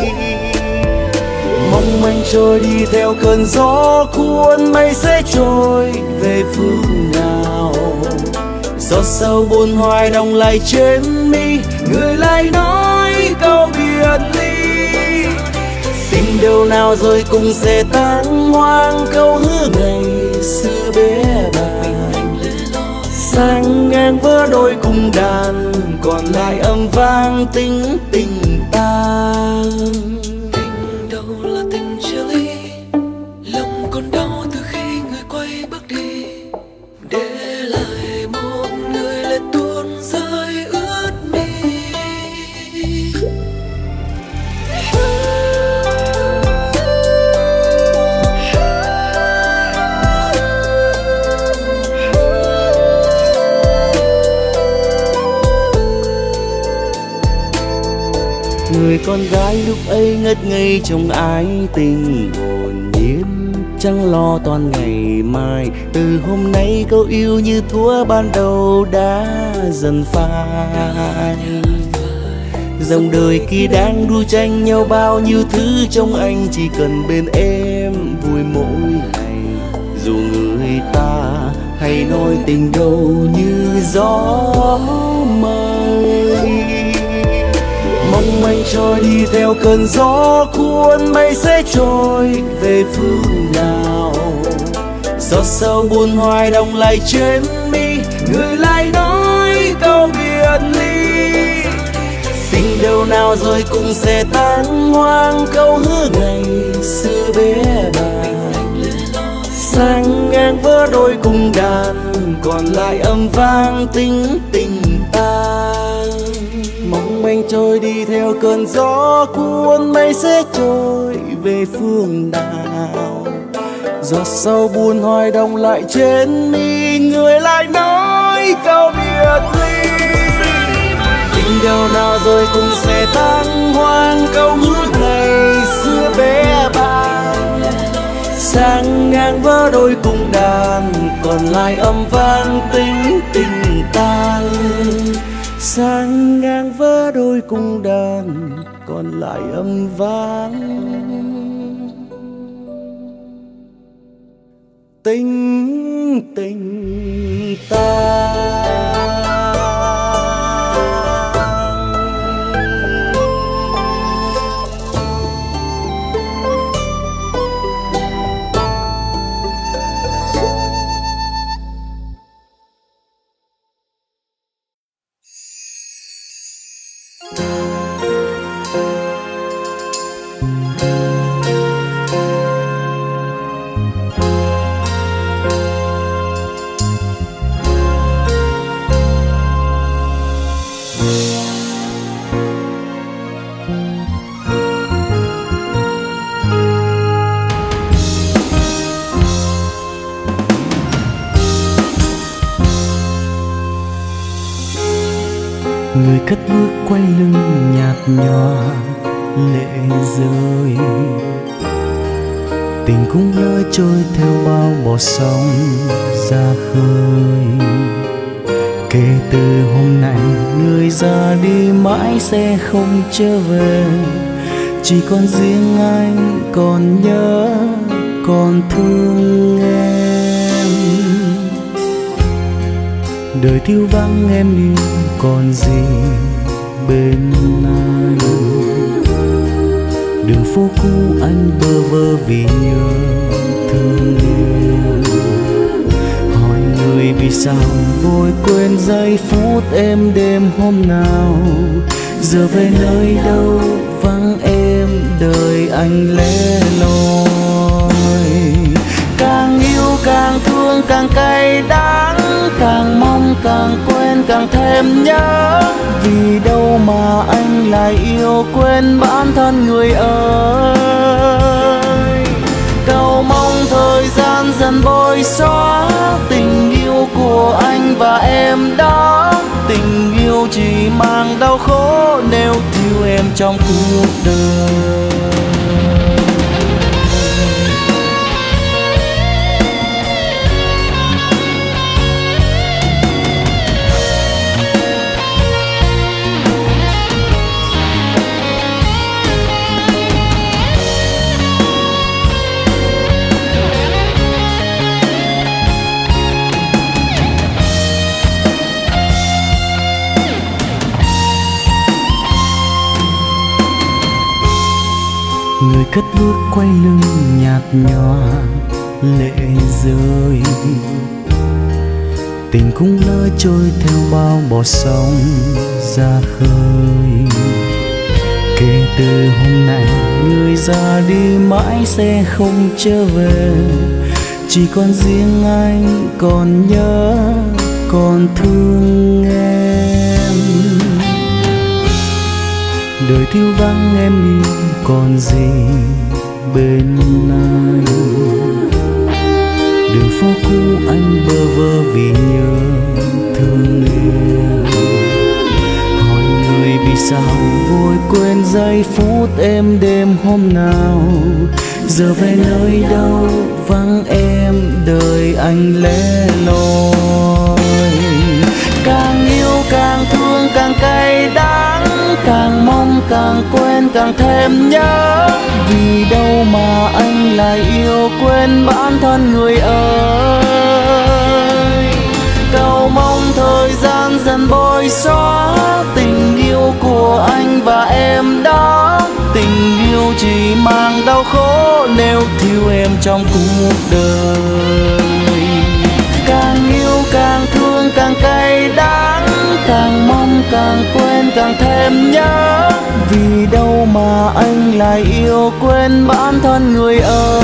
mong manh trôi đi theo cơn gió cuốn mây sẽ trôi về phương nào. Gió sâu buồn hoài đong lại trên mi, người lại nói câu biệt ly. Tình đâu nào rồi cũng sẽ tan hoang, câu hứa ngày xưa bé bàng. Sang ngang vỡ đôi cùng đàn, còn lại âm vang tính tình ta. Người con gái lúc ấy ngất ngây trong ái tình, hồn nhiên chẳng lo toan ngày mai. Từ hôm nay câu yêu như thuở ban đầu đã dần phai. Dòng đời kia đang đua tranh nhau bao nhiêu thứ trong anh, chỉ cần bên em vui mỗi ngày. Dù người ta hay nói tình đâu như gió mây, mong manh trôi đi theo cơn gió cuốn mây sẽ trôi về phương nào. Gió sâu buồn hoài đong lại trên mi, người lại nói câu biệt ly. Tình đâu nào rồi cũng sẽ tan hoang, câu hứa ngày xưa bé bàng. Sang ngang vỡ đôi cùng đàn, còn lại âm vang tính tình ta. Mong manh trôi đi theo cơn gió cuốn mây sẽ trôi về phương nào. Gió sâu buồn hoài đong lại trên mi, người lại nói câu biệt ly. Tình đâu nào rồi cũng sẽ tan hoang, câu hứa ngày xưa bé bàng. Sang ngang vỡ đôi cùng đàn, còn lại âm vang tính tình ta. Sang ngang vỡ đôi cùng đàn, còn lại âm vang tình tình ta. Người cất bước quay lưng nhạt nhòa lệ rơi, tình cũng lỡ trôi theo bao bọt sóng ra khơi. Kể từ hôm nay người ra đi mãi sẽ không trở về, chỉ còn riêng anh còn nhớ còn thương em. Đời thiếu vắng em yêu còn gì bên anh, đường phố cũ anh bơ vơ vì nhớ thương em. Hỏi người vì sao vội quên giây phút êm đêm hôm nào, giờ về nơi đâu vắng em đời anh lẻ loi. Càng yêu càng thương càng cay đắng, càng mong càng quên càng thêm nhớ. Vì đâu mà anh lại yêu quên bản thân người ơi. Cầu mong thời gian dần bôi xóa tình yêu của anh và em đó. Tình yêu chỉ mang đau khổ nếu thiếu em trong cuộc đời. Người cất bước quay lưng nhạt nhòa lệ rơi, tình cũng lỡ trôi theo bao bọt sóng ra khơi. Kể từ hôm nay người ra đi mãi sẽ không trở về, chỉ còn riêng anh còn nhớ còn thương em. Đời thiếu vắng em yêu còn gì bên anh, đường phố cũ anh bơ vơ vì nhớ thương em. Hỏi người vì sao vội quên giây phút êm đêm hôm nào, giờ về nơi đâu vắng em đời anh lẻ loi. Càng yêu càng thương càng cay đắng, càng mong càng quên càng thêm nhớ. Vì đâu mà anh lại yêu quên bản thân người ơi. Cầu mong thời gian dần bôi xóa tình yêu của anh và em đó. Tình yêu chỉ mang đau khổ nếu thiếu em trong cuộc đời. Càng yêu càng thương càng cay đắng, càng mong càng quên càng thêm nhớ. Vì đâu mà anh lại yêu quên bản thân người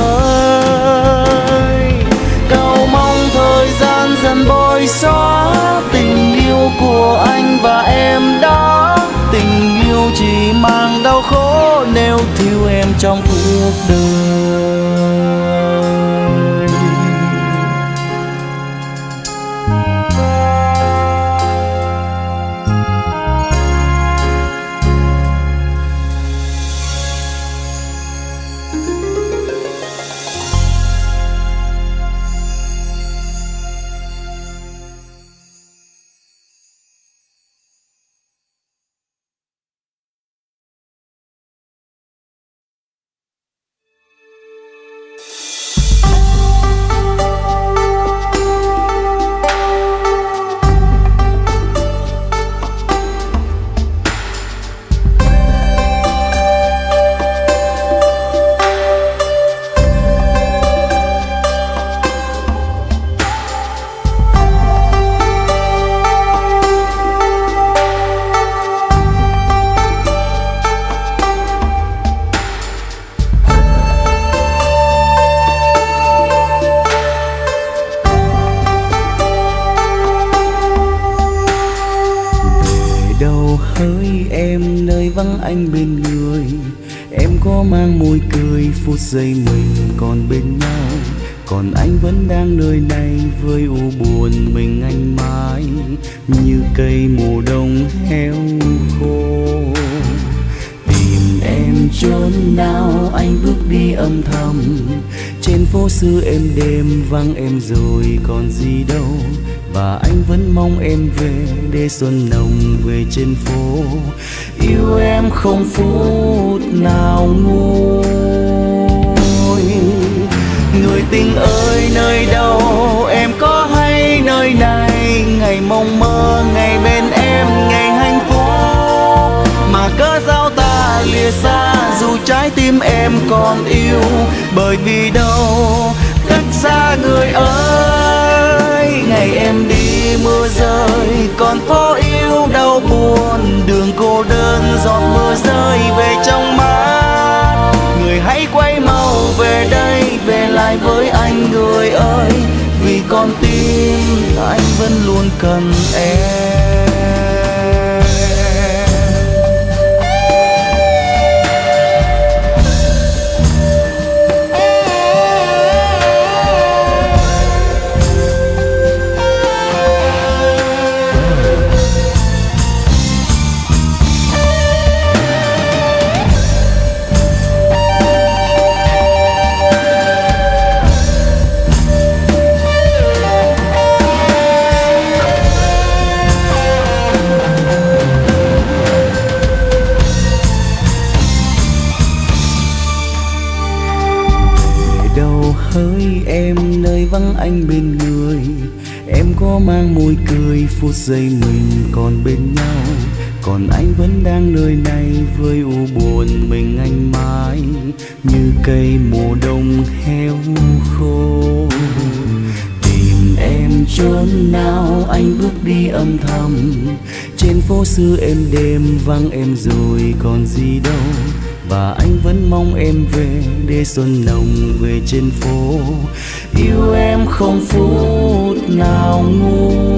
ơi. Cầu mong thời gian dần bôi xóa tình yêu của anh và em đó. Tình yêu chỉ mang đau khổ nếu thiếu em trong cuộc đời. Vắng anh bên người, em có mang môi cười phút giây mình còn bên nhau. còn anh vẫn đang nơi này với u buồn mình anh mãi như cây mùa đông héo khô. Tìm em chốn nào anh bước đi âm thầm, trên phố xưa êm đêm vắng em rồi còn gì đâu. Và anh vẫn mong em về để xuân nồng về trên phố. Yêu em không phút nào nguôi. Người tình ơi nơi đâu em có hay nơi này, ngày mong mơ ngày bên em ngày hạnh phúc. Mà cớ sao ta lìa xa dù trái tim em còn yêu, bởi vì đâu cách xa người ơi. Ngày em đi mưa rơi còn phố yêu đau buồn, đường cô đơn giọt mưa rơi về trong mắt. Người hãy quay mau về đây, về lại với anh người ơi, vì con tim anh vẫn luôn cần em. Hỡi em nơi vắng anh bên người, em có mang môi cười phút giây mình còn bên nhau. Còn anh vẫn đang nơi này với u buồn mình anh mãi như cây mùa đông héo khô. Tìm em chốn nào anh bước đi âm thầm, trên phố xưa êm đêm vắng em rồi còn gì đâu. Và anh vẫn mong em về để xuân nồng về trên phố. Yêu em không phút nào nguôi.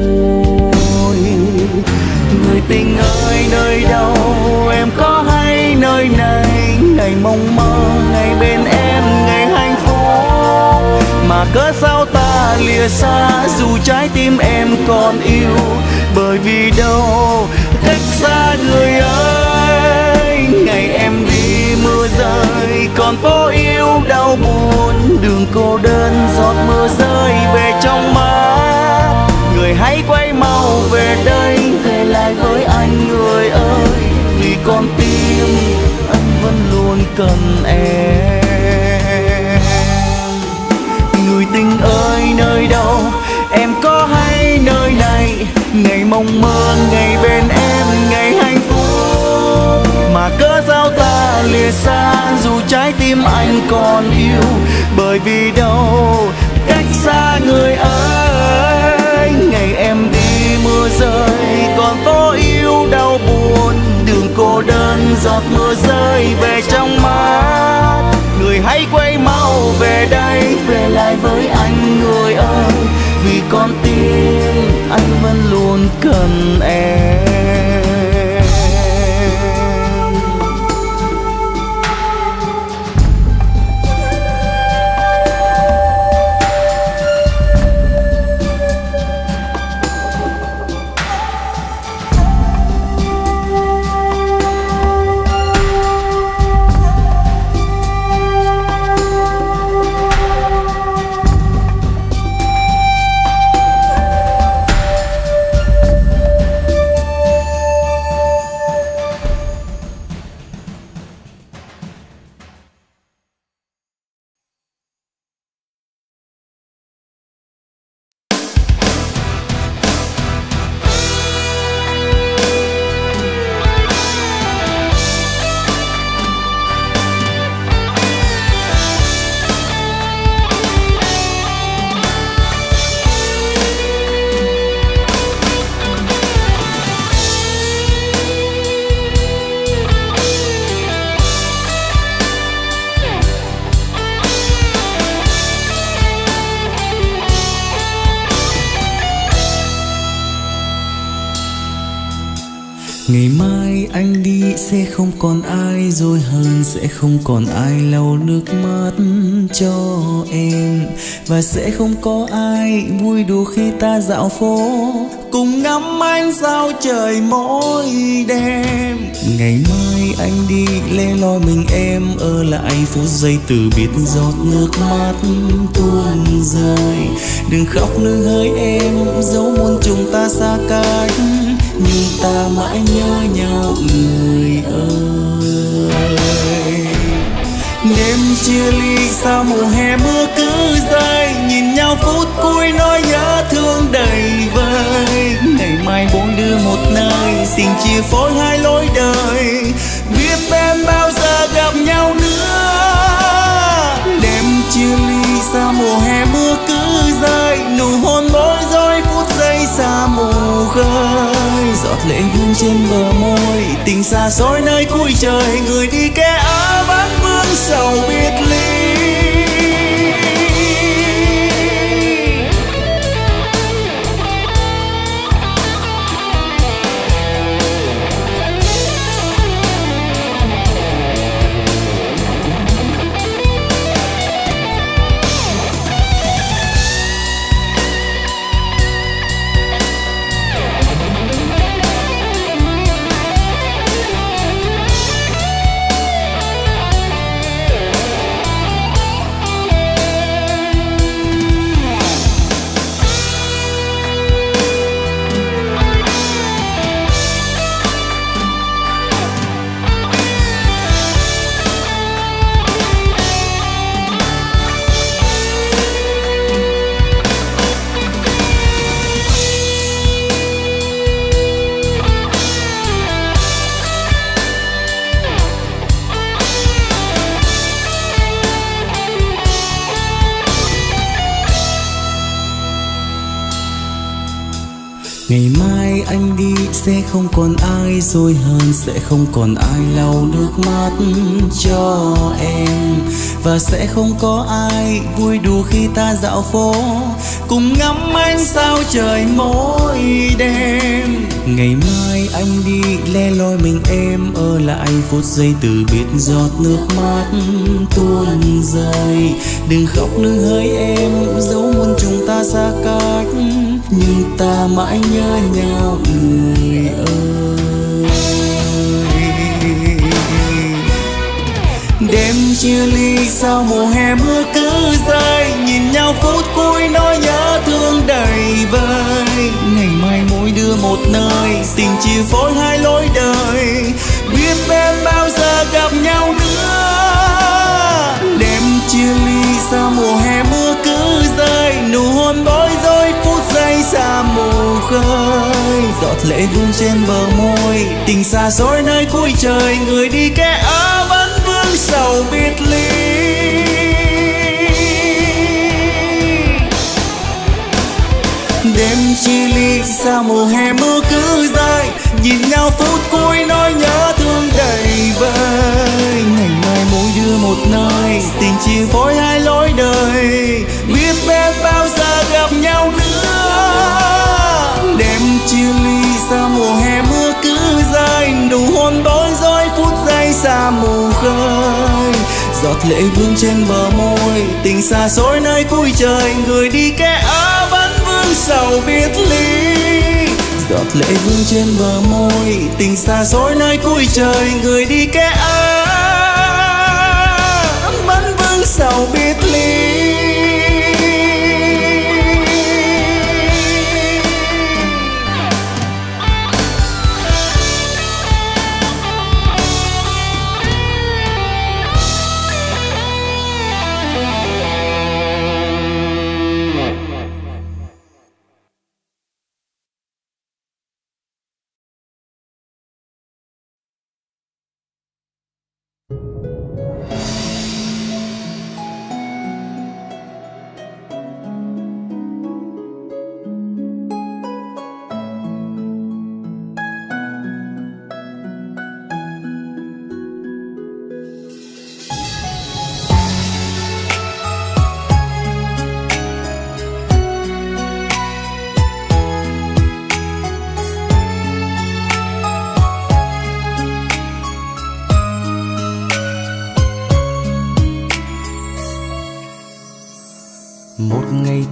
Người tình ơi nơi đâu em có hay nơi này, ngày mong mơ ngày bên em ngày hạnh phúc. Mà cớ sao ta lìa xa dù trái tim em còn yêu, bởi vì đâu cách xa người ơi. Ngày em đi mưa rơi còn phố yêu đau buồn, đường cô đơn giọt mưa rơi về trong mắt. Người hãy quay mau về đây, về lại với anh người ơi, vì con tim anh vẫn luôn cần em. Người tình ơi nơi đâu em có hay nơi này, ngày mong mơ ngày bên em ngày hạnh phúc. Mà cớ sao ta lìa xa dù trái tim anh còn yêu, bởi vì đâu cách xa người ơi. Ngày em đi mưa rơi còn phố yêu đau buồn, đường cô đơn giọt mưa rơi về trong mắt. Người hãy quay mau về đây, về lại với anh người ơi, vì con tim anh vẫn luôn cần em. Ngày mai anh đi sẽ không còn ai dối hơn, sẽ không còn ai lau nước mắt cho em, và sẽ không có ai vui đùa khi ta dạo phố cùng ngắm ánh sao trời mỗi đêm. Ngày mai anh đi lẻ loi mình em ở lại phút giây từ biệt, giọt nước mắt tuôn rơi. Đừng khóc nương hỡi em, dẫu muôn chúng ta xa cách nhưng ta mãi nhớ nhau người ơi. Đêm chia ly sao mùa hè mưa cứ rơi, nhìn nhau phút cuối nỗi nhớ thương đầy vơi. Ngày mai mỗi đứa một nơi, tình chia phối hai lối đời, biết em bao giờ gặp nhau nữa. Đêm chia ly sao mùa hè mưa cứ rơi, nụ hôn bối rối phút giây xa mù khơi. Giọt lệ vương trên bờ môi, tình xa xôi nơi cuối trời, người đi kẻ ở vẫn vương sầu biệt ly. Ngày mai anh đi sẽ không còn ai dối hơn, sẽ không còn ai lau nước mắt cho em, và sẽ không có ai vui đùa khi ta dạo phố cùng ngắm ánh sao trời mỗi đêm. Ngày mai anh đi lẻ loi mình em ở lại phút giây từ biệt, giọt nước mắt tuôn rơi. Đừng khóc nương hỡi em, dẫu muôn chúng ta xa cách nhưng ta mãi nhớ nhau người ơi. Đêm chia ly sao mùa hè mưa cứ rơi, nhìn nhau phút cuối nỗi nhớ thương đầy vơi. Ngày mai mỗi đứa một nơi, tình chia phối hai lối đời, biết em bao giờ gặp nhau nữa. Đêm chia ly sao mùa hè mưa cứ rơi, nụ hôn bối rối phút giây xa mù khơi. Giọt lệ vương trên bờ môi, tình xa xôi nơi cuối trời, người đi kẻ ở vẫn vương sầu biệt ly. Đêm chia ly sao mùa hè mưa cứ rơi, nhìn nhau phút cuối nỗi nhớ thương đầy vơi. Ngày mai mỗi đứa một nơi, tình chia phối hai lối đời, biết em bao giờ gặp nhau nữa. Đêm chia ly sao mùa hè mưa cứ rơi, nụ hôn bối rối phút giây xa mù khơi. Giọt lệ vương trên bờ môi, tình xa xôi nơi cuối trời, người đi kẻ ở vẫn vương sầu biệt ly. Giọt lệ vương trên bờ môi, tình xa xôi nơi cuối trời, người đi kẻ ở vẫn vương sầu biệt ly.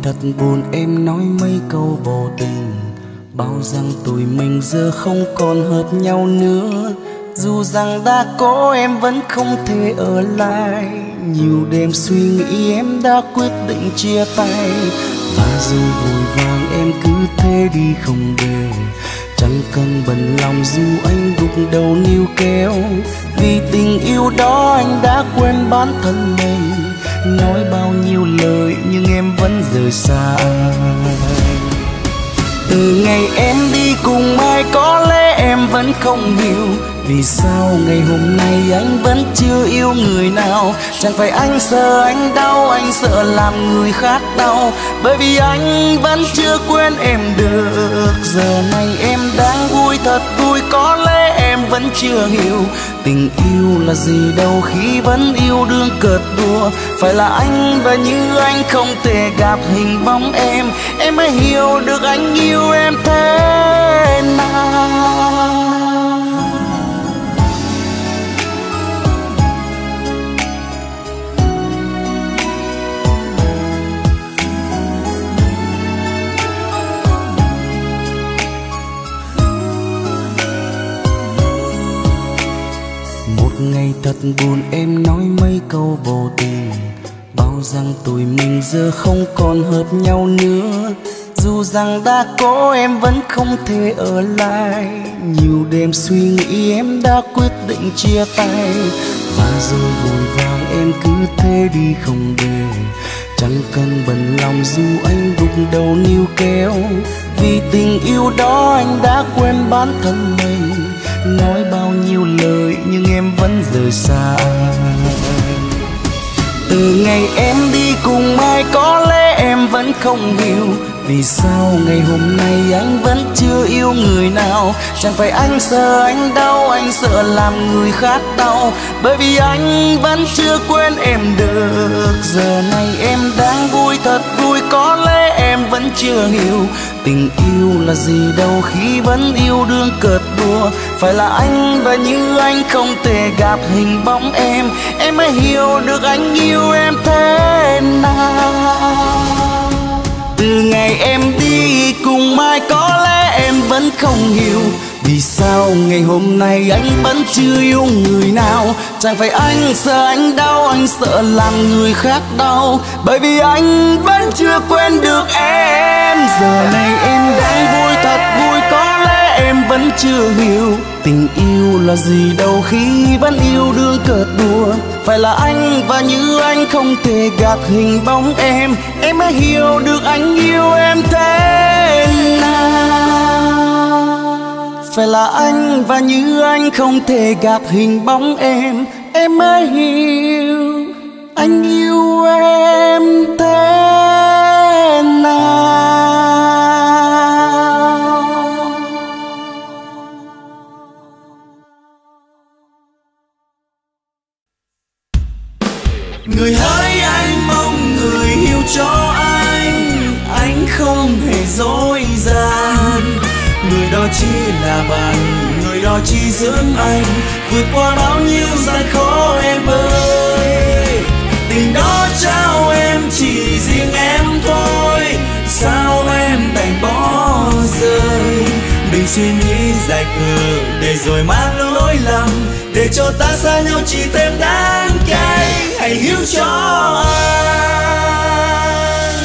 thật buồn em nói mấy câu vô tình, bao rằng tụi mình giờ không còn hợp nhau nữa. Dù rằng đã có em vẫn không thể ở lại, nhiều đêm suy nghĩ em đã quyết định chia tay. Và rồi vội vàng em cứ thế đi không về, chẳng cần bận lòng dù anh gục đầu níu kéo. Vì tình yêu đó anh đã quên bản thân mình, nói bao nhiêu lời nhưng em vẫn rời xa anh. Từ ngày em đi cùng ai có lẽ em vẫn không hiểu, vì sao ngày hôm nay anh vẫn chưa yêu người nào. Chẳng phải anh sợ anh đau, anh sợ làm người khác đau, bởi vì anh vẫn chưa quên em được. Giờ này em đang vui thật vui, có lẽ em vẫn chưa hiểu tình yêu là gì đâu khi vẫn yêu đương cợt đùa. Phải là anh và như anh không thể gặp hình bóng em mới hiểu được anh yêu em thế nào. Ngày thật buồn em nói mấy câu vô tình, bao rằng tụi mình giờ không còn hợp nhau nữa. Dù rằng đã có em vẫn không thể ở lại, nhiều đêm suy nghĩ em đã quyết định chia tay. Và rồi vội vàng em cứ thế đi không về, chẳng cần bận lòng dù anh gục đầu níu kéo. Vì tình yêu đó anh đã quên bản thân mình, nói bao nhiêu lời nhưng em vẫn rời xa anh. Từ ngày em đi cùng ai có lẽ em vẫn không hiểu, vì sao ngày hôm nay anh vẫn chưa yêu người nào. Chẳng phải anh sợ anh đau, anh sợ làm người khác đau, bởi vì anh vẫn chưa quên em được. Giờ này em đang vui thật vui, có lẽ em vẫn chưa hiểu tình yêu là gì đâu khi vẫn yêu đương cợt đùa. Phải là anh và như anh không thể gặp hình bóng em mới hiểu được anh yêu em thế nào. Từ ngày em đi cùng ai có lẽ em vẫn không hiểu, vì sao ngày hôm nay anh vẫn chưa yêu người nào. Chẳng phải anh sợ anh đau, anh sợ làm người khác đau, bởi vì anh vẫn chưa quên được em. Giờ này em đang vui thật vui, có lẽ em vẫn chưa hiểu tình yêu là gì đâu khi vẫn yêu đương cợt đùa. Phải là anh và như anh không thể gạt hình bóng em mới hiểu được anh yêu em thế nào. Phải là anh và như anh không thể gạt hình bóng em mới hiểu anh yêu em thế nào. Người hỡi anh mong người hiểu cho anh không hề dối gian. Người đó chỉ là bạn, người đó chỉ dẫn anh vượt qua bao nhiêu gian khó em ơi. Tình đó trao em chỉ riêng em thôi, sao em đành bỏ rơi. Đừng suy nghĩ dài khờ để rồi mang lỗi lầm, để cho ta xa nhau chỉ thêm đắng cay. Hãy hiểu cho anh,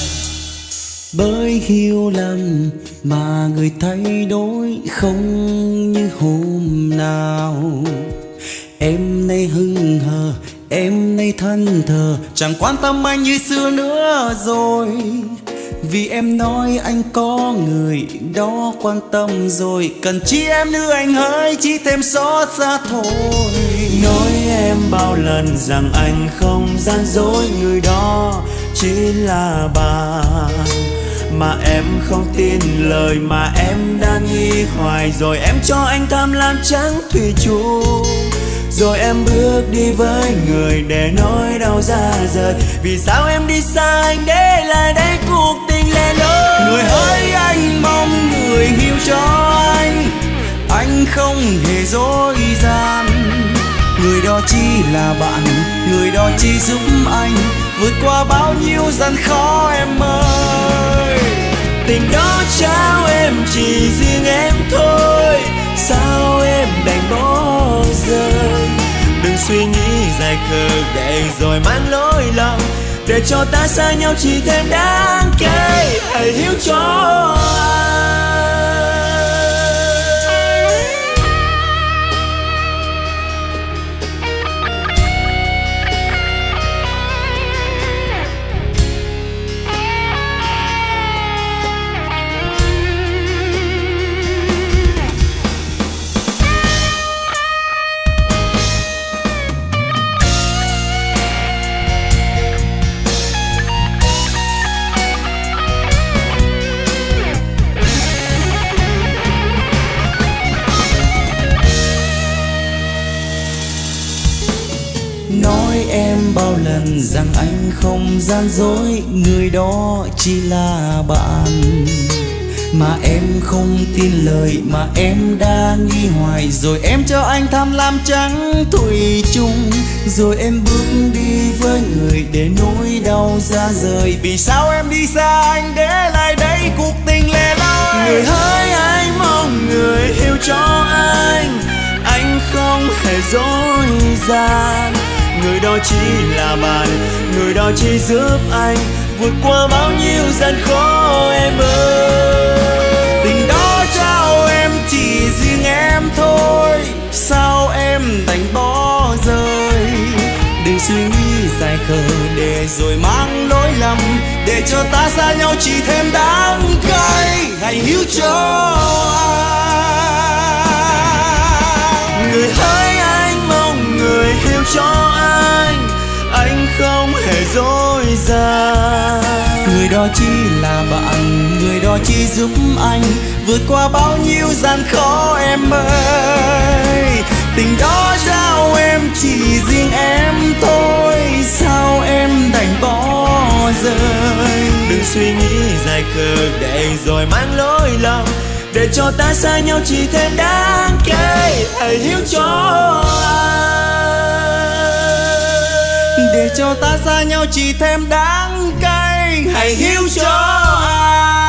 bởi hiểu lầm mà người thay đổi không như hôm nào. Em nay hững hờ, em nay thân thờ, chẳng quan tâm anh như xưa nữa rồi. Vì em nói anh có người đó quan tâm rồi, cần chi em nữa anh hỡi, chỉ thêm xót xa thôi. Nói em bao lần rằng anh không gian dối, người đó chỉ là bạn. Mà em không tin lời mà em đang nghi hoài, rồi em cho anh tham lam trắng thủy chung. Rồi em bước đi với người để nói đau ra rời. Vì sao em đi xa anh để lại đây cuộc tình lẻ loi. Người hỡi anh mong người hiểu cho anh không hề dối gian. Người đó chỉ là bạn, người đó chỉ giúp anh vượt qua bao nhiêu gian khó em ơi. Tình đó trao em chỉ riêng em thôi, sao em đành bỏ rơi. Đừng suy nghĩ dài khờ để rồi mang lỗi lầm, để cho ta xa nhau chỉ thêm đáng kể. Hãy hiểu cho anh. Nói em bao lần rằng anh không gian dối, người đó chỉ là bạn. Mà em không tin lời mà em đã nghi hoài. Rồi em cho anh tham lam trắng thủy chung, rồi em bước đi với người để nỗi đau ra rời. Vì sao em đi xa anh để lại đây cuộc tình lẻ loi. Người hỡi anh mong người hiểu cho anh không hề dối gian. Người đó chỉ là bạn, người đó chỉ giúp anh vượt qua bao nhiêu gian khó em ơi. Tình đó trao em chỉ riêng em thôi, sao em đành bỏ rơi. Đừng suy nghĩ dài khờ để rồi mang lỗi lầm, để cho ta xa nhau chỉ thêm đắng cay. Hãy hiểu cho anh. Người hỡi anh mong người hiểu cho anh không hề dối gian. Người đó chỉ là bạn, người đó chỉ giúp anh vượt qua bao nhiêu gian khó em ơi. Tình đó trao em chỉ riêng em thôi, sao em đành bỏ rơi. Đừng suy nghĩ dài khờ để rồi mang lỗi lầm, để cho ta xa nhau chỉ thêm đáng kể. Hãy hiểu cho anh, để cho ta xa nhau chỉ thêm đáng cay. Hãy hiểu cho anh.